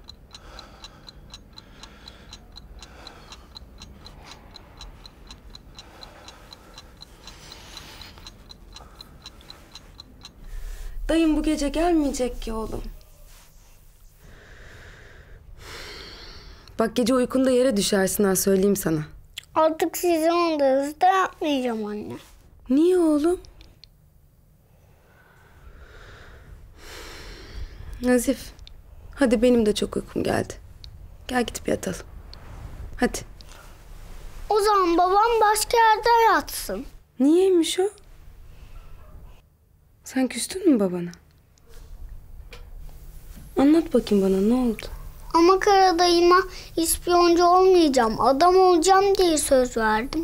Speaker 21: Dayım bu gece gelmeyecek ki oğlum. Bak gece uykunda yere düşersin ha, söyleyeyim sana.
Speaker 20: Artık sizin odasında yapmayacağım anne.
Speaker 21: Niye oğlum? Nazif, hadi benim de çok uykum geldi. Gel gidip yatalım. Hadi.
Speaker 20: O zaman babam başka yerde yatsın.
Speaker 21: Niyeymiş o? Sen küstün mü babana? Anlat bakayım bana, ne oldu?
Speaker 20: Ama Kara dayıma ispiyoncu olmayacağım, adam olacağım diye söz verdim.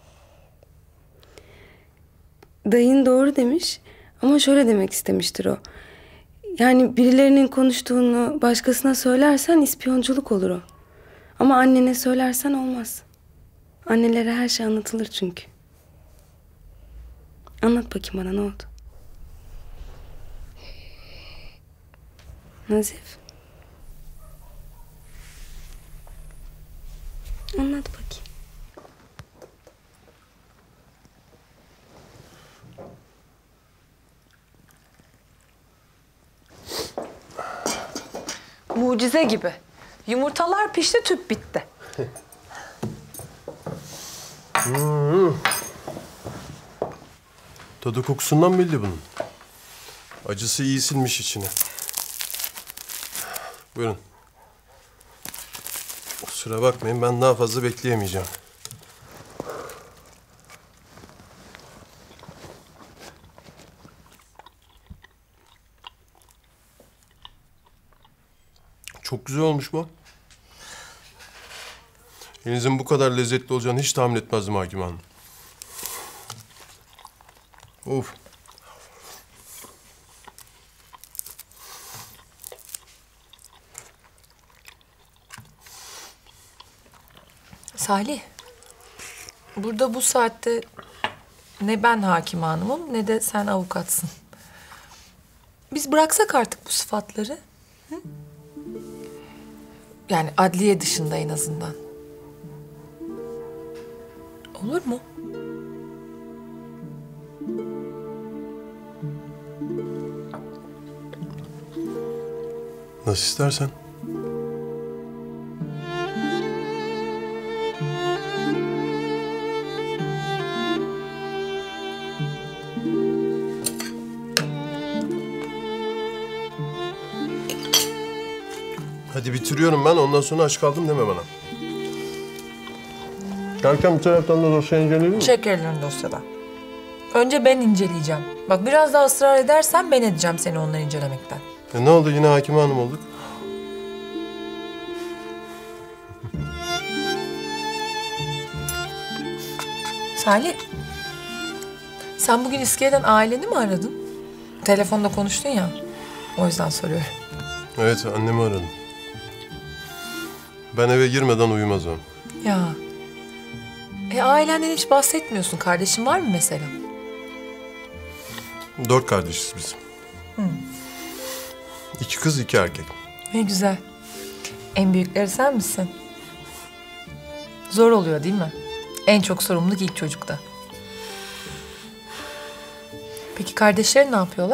Speaker 21: Dayın doğru demiş ama şöyle demek istemiştir o. Yani birilerinin konuştuğunu başkasına söylersen ispiyonculuk olur o. Ama annene söylersen olmaz. Annelere her şey anlatılır çünkü. Anlat bakayım bana, ne oldu? Nazif. Anlat bakayım.
Speaker 18: Mucize gibi. Yumurtalar pişti, tüp bitti.
Speaker 10: Tadı kokusundan belli bunun. Acısı iyi sinmiş içine. Buyurun. Kusura bakmayın, ben daha fazla bekleyemeyeceğim. Çok güzel olmuş bu. Elinizin bu kadar lezzetli olacağını hiç tahmin etmezdim Hakim Hanım. Of.
Speaker 6: Salih, burada bu saatte ne ben hakim hanımım ne de sen avukatsın. Biz bıraksak artık bu sıfatları. Hı? Yani adliye dışında en azından. Olur mu?
Speaker 10: Nasıl istersen. Hadi bitiriyorum ben. Ondan sonra aç kaldım deme bana. Gelken bir taraftan da dosyayı inceleyelim mi?
Speaker 6: Çek ellerini dosyadan. Önce ben inceleyeceğim. Bak biraz daha ısrar edersen ben edeceğim seni onları incelemekten.
Speaker 10: Ne oldu? Yine Hakim Hanım olduk.
Speaker 6: Salih, sen bugün iskeleden aileni mi aradın? Telefonda konuştun ya, o yüzden soruyorum.
Speaker 10: Evet, annemi aradım. Ben eve girmeden uyumaz o.
Speaker 6: Ya, ailenden hiç bahsetmiyorsun. Kardeşin var mı mesela?
Speaker 10: 4 kardeşiz biz. 2 kız, 2 erkek.
Speaker 6: Ne güzel. En büyükleri sen misin? Zor oluyor değil mi? En çok sorumluluk ilk çocukta. Peki kardeşlerin ne yapıyorlar?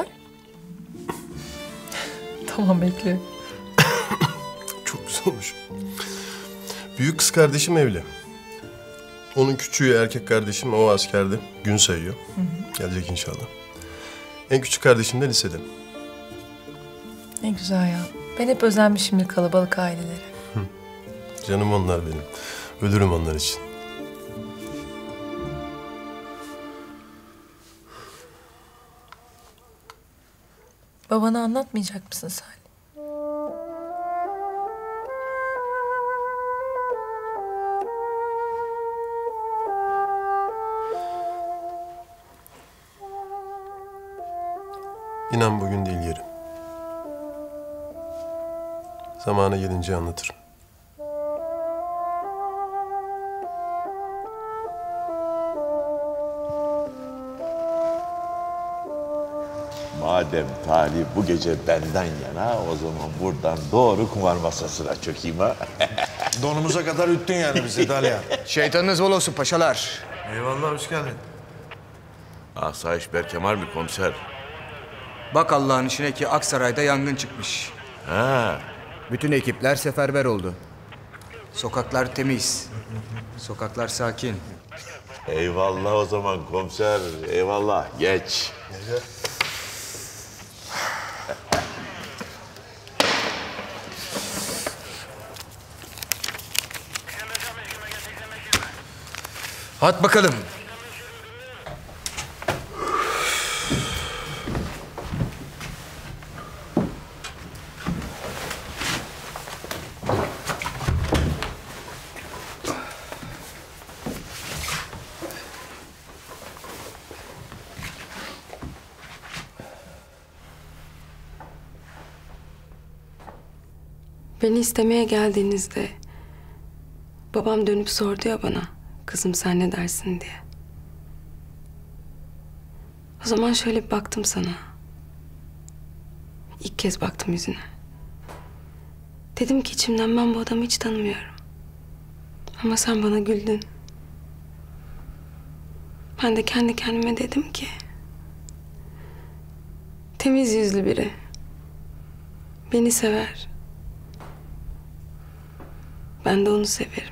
Speaker 6: Tamam, bekliyorum.
Speaker 10: Çok güzel olmuş. Büyük kız kardeşim evli. Onun küçüğü erkek kardeşim, o askerde. Gün sayıyor. Gelecek inşallah. En küçük kardeşim de lisede.
Speaker 6: Ne güzel ya. Ben hep özenmişimdir kalabalık ailelere.
Speaker 10: Canım onlar benim. Ölürüm onlar için.
Speaker 6: Babana anlatmayacak mısın Salih?
Speaker 10: İnan bugün değil, yarın. Zamanı gelince anlatırım.
Speaker 23: Madem talih bu gece benden yana, o zaman buradan doğru kumar masasına çökeyim ha.
Speaker 19: Donumuza kadar üttün yani bizi Dalya.
Speaker 3: Şeytanınız bol olsun paşalar.
Speaker 13: Eyvallah, hoş geldin.
Speaker 23: Asayiş Berkemal mi komiser?
Speaker 3: Bak Allah'ın işine ki Aksaray'da yangın çıkmış.
Speaker 23: Ha.
Speaker 3: Bütün ekipler seferber oldu. Sokaklar temiz. Sokaklar sakin.
Speaker 23: Eyvallah o zaman komiser, eyvallah. Geç.
Speaker 3: At bakalım.
Speaker 21: Beni istemeye geldiğinizde babam dönüp sordu ya bana, kızım sen ne dersin diye. O zaman şöyle bir baktım sana. İlk kez baktım yüzüne. Dedim ki içimden ben bu adamı hiç tanımıyorum. Ama sen bana güldün. Ben de kendi kendime dedim ki temiz yüzlü biri. Beni sever. Ben de onu severim.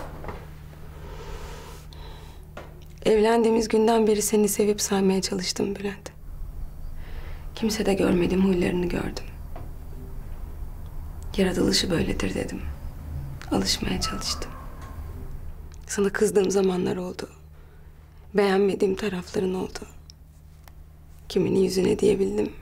Speaker 21: Evlendiğimiz günden beri seni sevip saymaya çalıştım Bülent. Kimse de görmedim, huylarını gördüm. Yaratılışı böyledir dedim. Alışmaya çalıştım. Sana kızdığım zamanlar oldu. Beğenmediğim tarafların oldu. Kimini yüzüne diyebildim.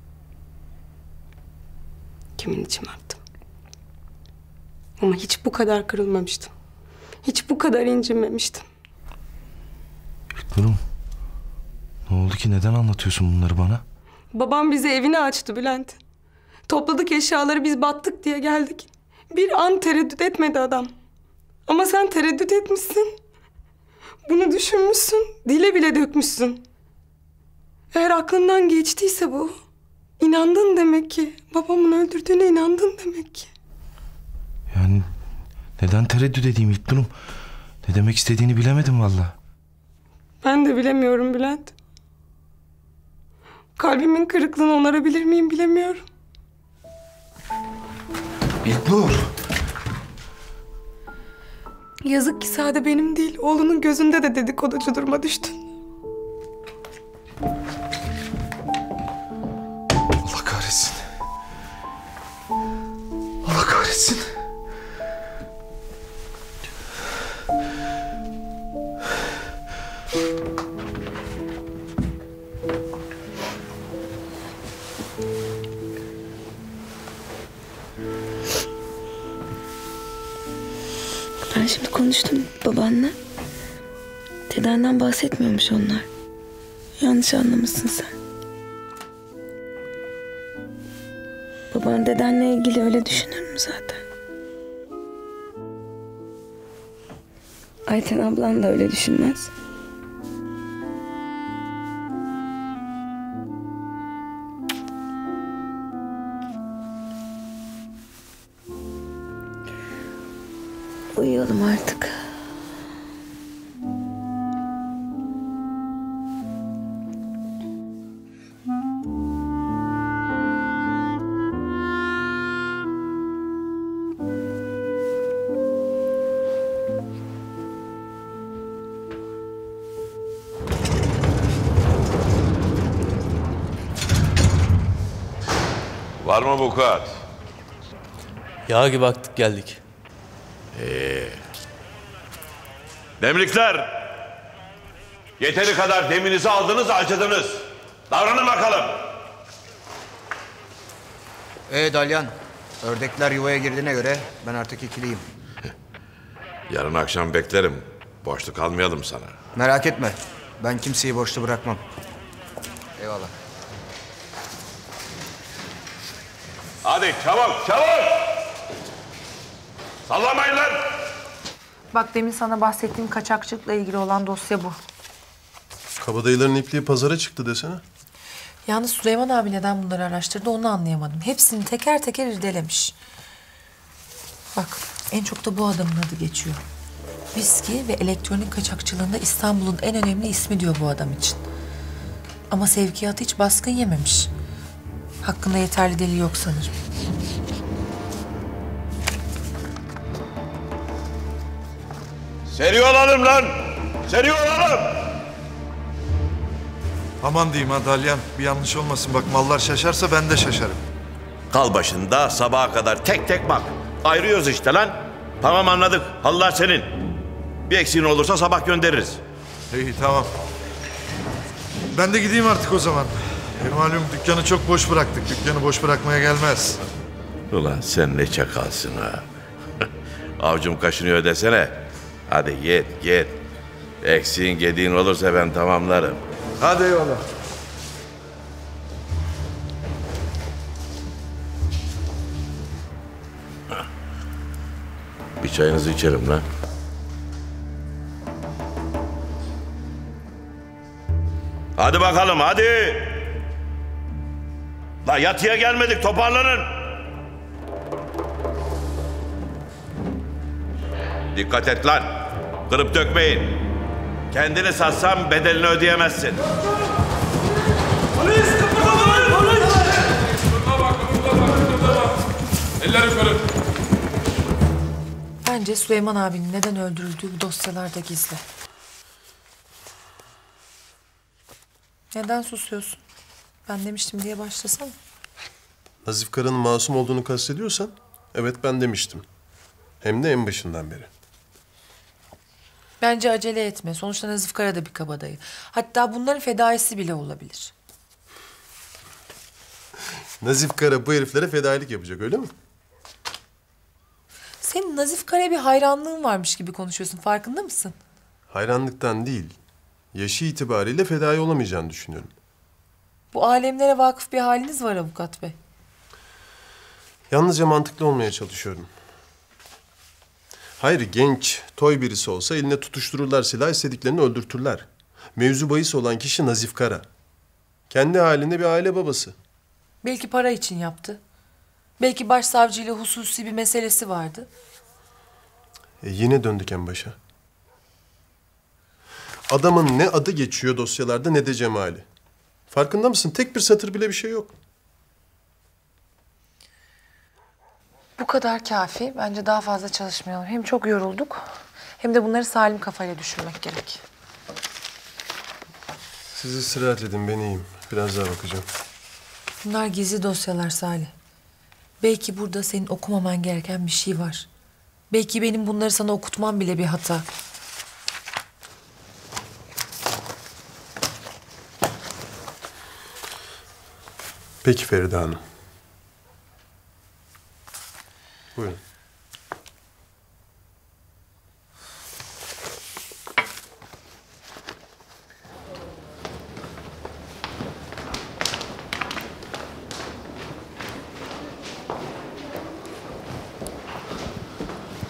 Speaker 21: Kimin içime attım. Ama hiç bu kadar kırılmamıştım. Hiç bu kadar incinmemiştim.
Speaker 1: İlknur'um, ne oldu ki? Neden anlatıyorsun bunları bana?
Speaker 21: Babam bize evini açtı Bülent. Topladık eşyaları, biz battık diye geldik. Bir an tereddüt etmedi adam. Ama sen tereddüt etmişsin. Bunu düşünmüşsün, dile bile dökmüşsün. Eğer aklından geçtiyse bu, inandın demek ki. Babamın öldürdüğüne inandın demek ki.
Speaker 1: Yani neden tereddüt edeyim İlknur'um? Ne demek istediğini bilemedim vallahi.
Speaker 21: Ben de bilemiyorum Bülent. Kalbimin kırıklığını onarabilir miyim bilemiyorum.
Speaker 1: İlknur!
Speaker 21: Yazık ki sade benim değil, oğlunun gözünde de dedikoducu duruma düştün.
Speaker 1: Allah kahretsin. Allah kahretsin.
Speaker 21: Ben şimdi konuştum babanla. Dedenden bahsetmiyormuş onlar. Yanlış anlamışsın sen. Baban dedenle ilgili öyle düşünür mü zaten? Ayten ablan da öyle düşünmez. Uyuyalım artık.
Speaker 23: Var mı bu kat?
Speaker 14: Yağ gibi aktık geldik.
Speaker 23: Demlikler! Yeteri kadar deminizi aldınız, acıdınız. Davranın bakalım.
Speaker 3: Dalyan, ördekler yuvaya girdiğine göre ben artık ikiliyim.
Speaker 23: Yarın akşam beklerim. Boşluk kalmayalım sana.
Speaker 3: Merak etme, ben kimseyi boşta bırakmam. Eyvallah.
Speaker 23: Hadi çabuk, çabuk! Sallamayın lan!
Speaker 6: Bak demin sana bahsettiğim kaçakçılıkla ilgili olan dosya bu.
Speaker 10: Kabadayıların ipliği pazara çıktı desene.
Speaker 6: Yalnız Süleyman abi neden bunları araştırdı onu anlayamadım. Hepsini teker teker irdelemiş. Bak en çok da bu adamın adı geçiyor. Viski ve elektronik kaçakçılığında İstanbul'un en önemli ismi diyor bu adam için. Ama sevkiyatı hiç baskın yememiş. Hakkında yeterli delil yok sanırım.
Speaker 23: Seri olalım lan! Seri olalım!
Speaker 19: Aman diyeyim ha Dalyan. Bir yanlış olmasın. Bak mallar şaşarsa ben de şaşarım.
Speaker 23: Kal başında sabaha kadar tek tek bak. Ayırıyoruz işte lan. Tamam anladık. Allah senin. Bir eksiğin olursa sabah göndeririz.
Speaker 19: İyi tamam. Ben de gideyim artık o zaman. Malum dükkanı çok boş bıraktık. Dükkanı boş bırakmaya gelmez.
Speaker 23: Ulan sen ne çakalsın ha. Avcum kaşınıyor desene. Hadi git. Eksiğin gediğin olursa ben tamamlarım.
Speaker 19: Hadi eyvallah.
Speaker 23: Bir çayınızı içerim lan. Hadi bakalım hadi. La yatıya gelmedik toparlanın. Dikkat et lan. Kırıp dökmeyin. Kendini satsan bedelini ödeyemezsin.
Speaker 12: Polis kıpırdamayın polis. Kıpırda bak. Eller yukarı.
Speaker 6: Bence Süleyman abinin neden öldürüldüğü bu dosyalarda gizli. Neden susuyorsun? Ben demiştim diye başlasana.
Speaker 10: Nazif Kara'nın masum olduğunu kastediyorsan, evet ben demiştim. Hem de en başından beri.
Speaker 6: Bence acele etme. Sonuçta Nazif Kara da bir kabadayı. Hatta bunların fedaisi bile olabilir.
Speaker 10: Nazif Kara bu heriflere fedailik yapacak öyle mi?
Speaker 6: Senin Nazif Kara'ya bir hayranlığın varmış gibi konuşuyorsun. Farkında mısın?
Speaker 10: Hayranlıktan değil, yaşı itibariyle fedai olamayacağını düşünüyorum.
Speaker 6: Bu alemlere vakıf bir haliniz var avukat bey.
Speaker 10: Yalnızca mantıklı olmaya çalışıyorum. Hayır, genç, toy birisi olsa eline tutuştururlar silah, istediklerini öldürtürler. Mevzu bahis olan kişi Nazif Kara. Kendi halinde bir aile babası.
Speaker 6: Belki para için yaptı. Belki başsavcıyla hususi bir meselesi vardı.
Speaker 10: Yine döndük en başa. Adamın ne adı geçiyor dosyalarda ne de cemali. Farkında mısın? Tek bir satır bile bir şey yok.
Speaker 6: Bu kadar kafi. Bence daha fazla çalışmayalım. Hem çok yorulduk hem de bunları salim kafayla düşünmek gerek.
Speaker 10: Siz istirahat edin, ben iyiyim. Biraz daha bakacağım.
Speaker 6: Bunlar gizli dosyalar Salih. Belki burada senin okumaman gereken bir şey var. Belki benim bunları sana okutmam bile bir hata.
Speaker 10: Peki Feride Hanım. Buyurun.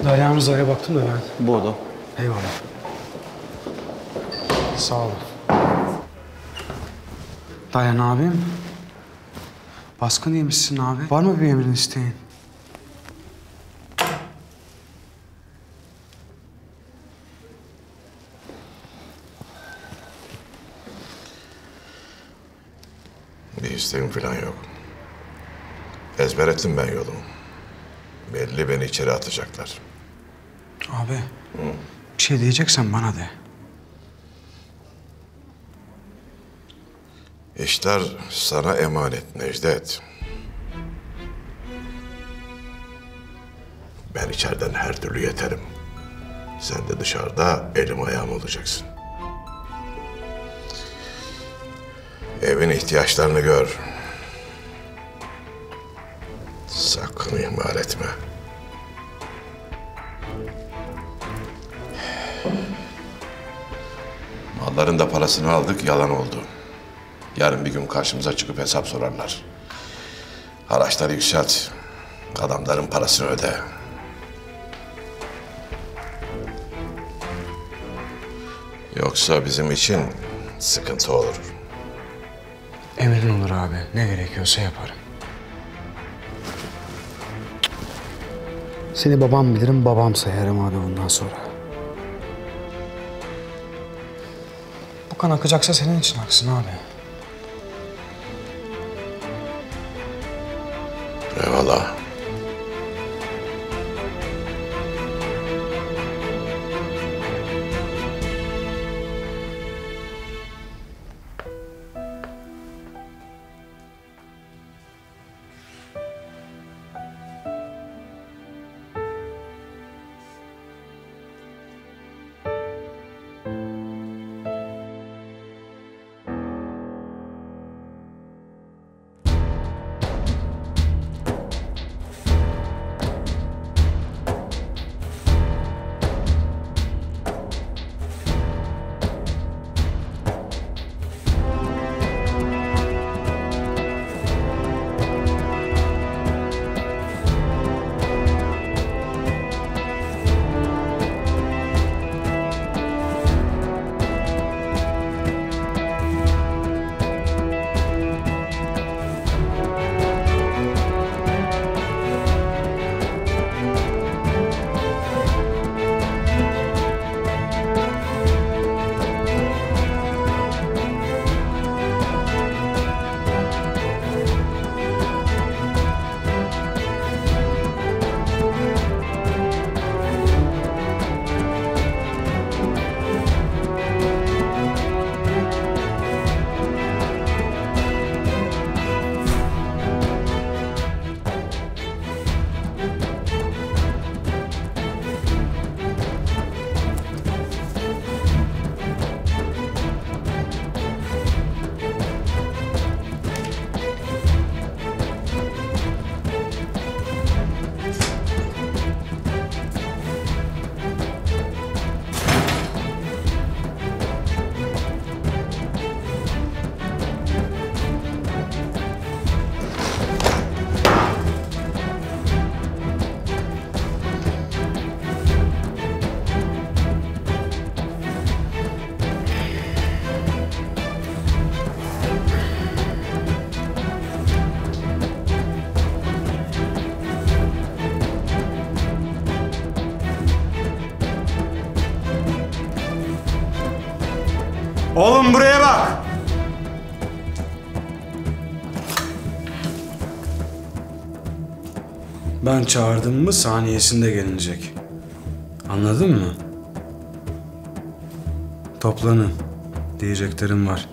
Speaker 2: Dalyan Rıza'ya baktım da ben.
Speaker 4: Bu oda.
Speaker 2: Eyvallah. Sağ olun. Dalyan abim. Baskın yemişsin abi. Var mı bir emrin isteğin?
Speaker 23: Bir isteğim falan yok. Ezber ettim ben yolumu. Belli beni içeri atacaklar.
Speaker 2: Abi. Bir şey diyeceksen bana de.
Speaker 23: İşler sana emanet Necdet. Ben içeriden her türlü yeterim. Sen de dışarıda elim ayağım olacaksın. Evin ihtiyaçlarını gör. Sakın ihmal etme. Malların da parasını aldık, yalan oldu. Yarın bir gün karşımıza çıkıp hesap sorarlar. Haraçları yükselt. Adamların parasını öde. Yoksa bizim için sıkıntı olur.
Speaker 2: Emrin olur abi. Ne gerekiyorsa yaparım. Seni babam bilirim, babam sayarım abi bundan sonra. Bu kan akacaksa senin için aksın abi.
Speaker 23: Eyvallah.
Speaker 2: Oğlum buraya bak! Ben çağırdım mı saniyesinde gelinecek. Anladın mı? Toplanın. Diyeceklerim var.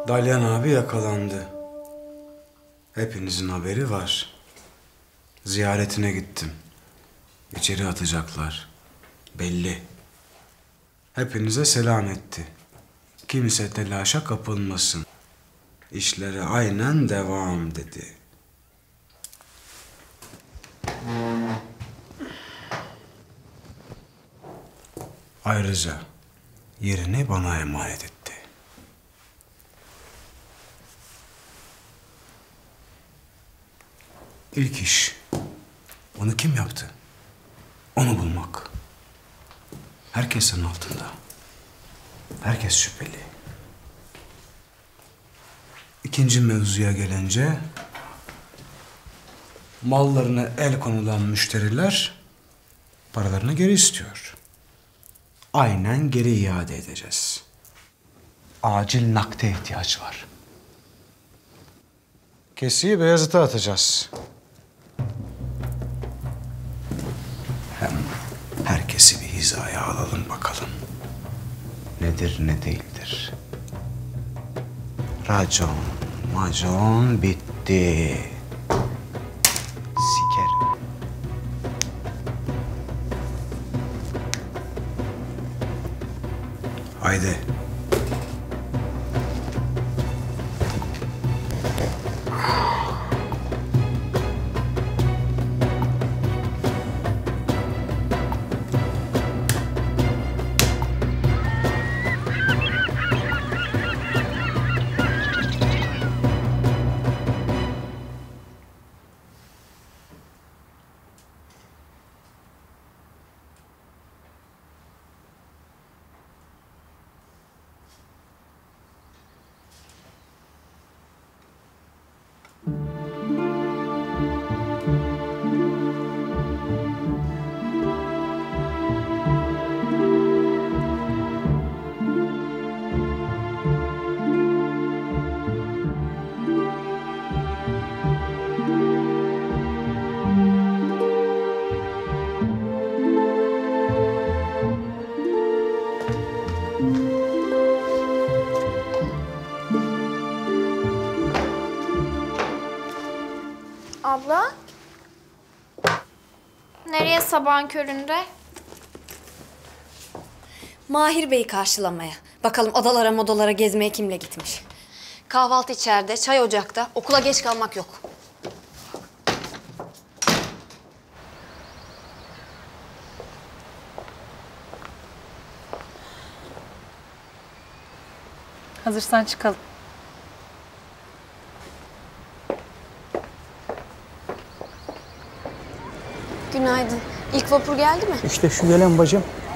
Speaker 2: Dalyan abi yakalandı. Hepinizin haberi var. Ziyaretine gittim. İçeri atacaklar. Belli. Hepinize selam etti. Kimse telaşa kapılmasın. İşlere aynen devam dedi. Ayrıca yerini bana emanet etti. İlk iş onu kim yaptı? Onu bulmak. Herkesin altında. Herkes şüpheli. İkinci mevzuya gelince mallarına el konulan müşteriler paralarını geri istiyor. Aynen geri iade edeceğiz. Acil nakde ihtiyaç var. Kesiyi Beyazıt'a atacağız. Hem herkesi bir hizaya alalım bakalım. Nedir ne değildir. Racon, macon bitti. Sikerim. Haydi.
Speaker 8: Abla? Nereye sabahın köründe?
Speaker 15: Mahir Bey'i karşılamaya. Bakalım odalara modalara gezmeye kimle gitmiş. Kahvaltı içeride, çay ocakta. Okula geç kalmak yok.
Speaker 18: Hazırsan çıkalım.
Speaker 15: Günaydın. İlk vapur geldi mi?
Speaker 2: İşte şu gelen bacım.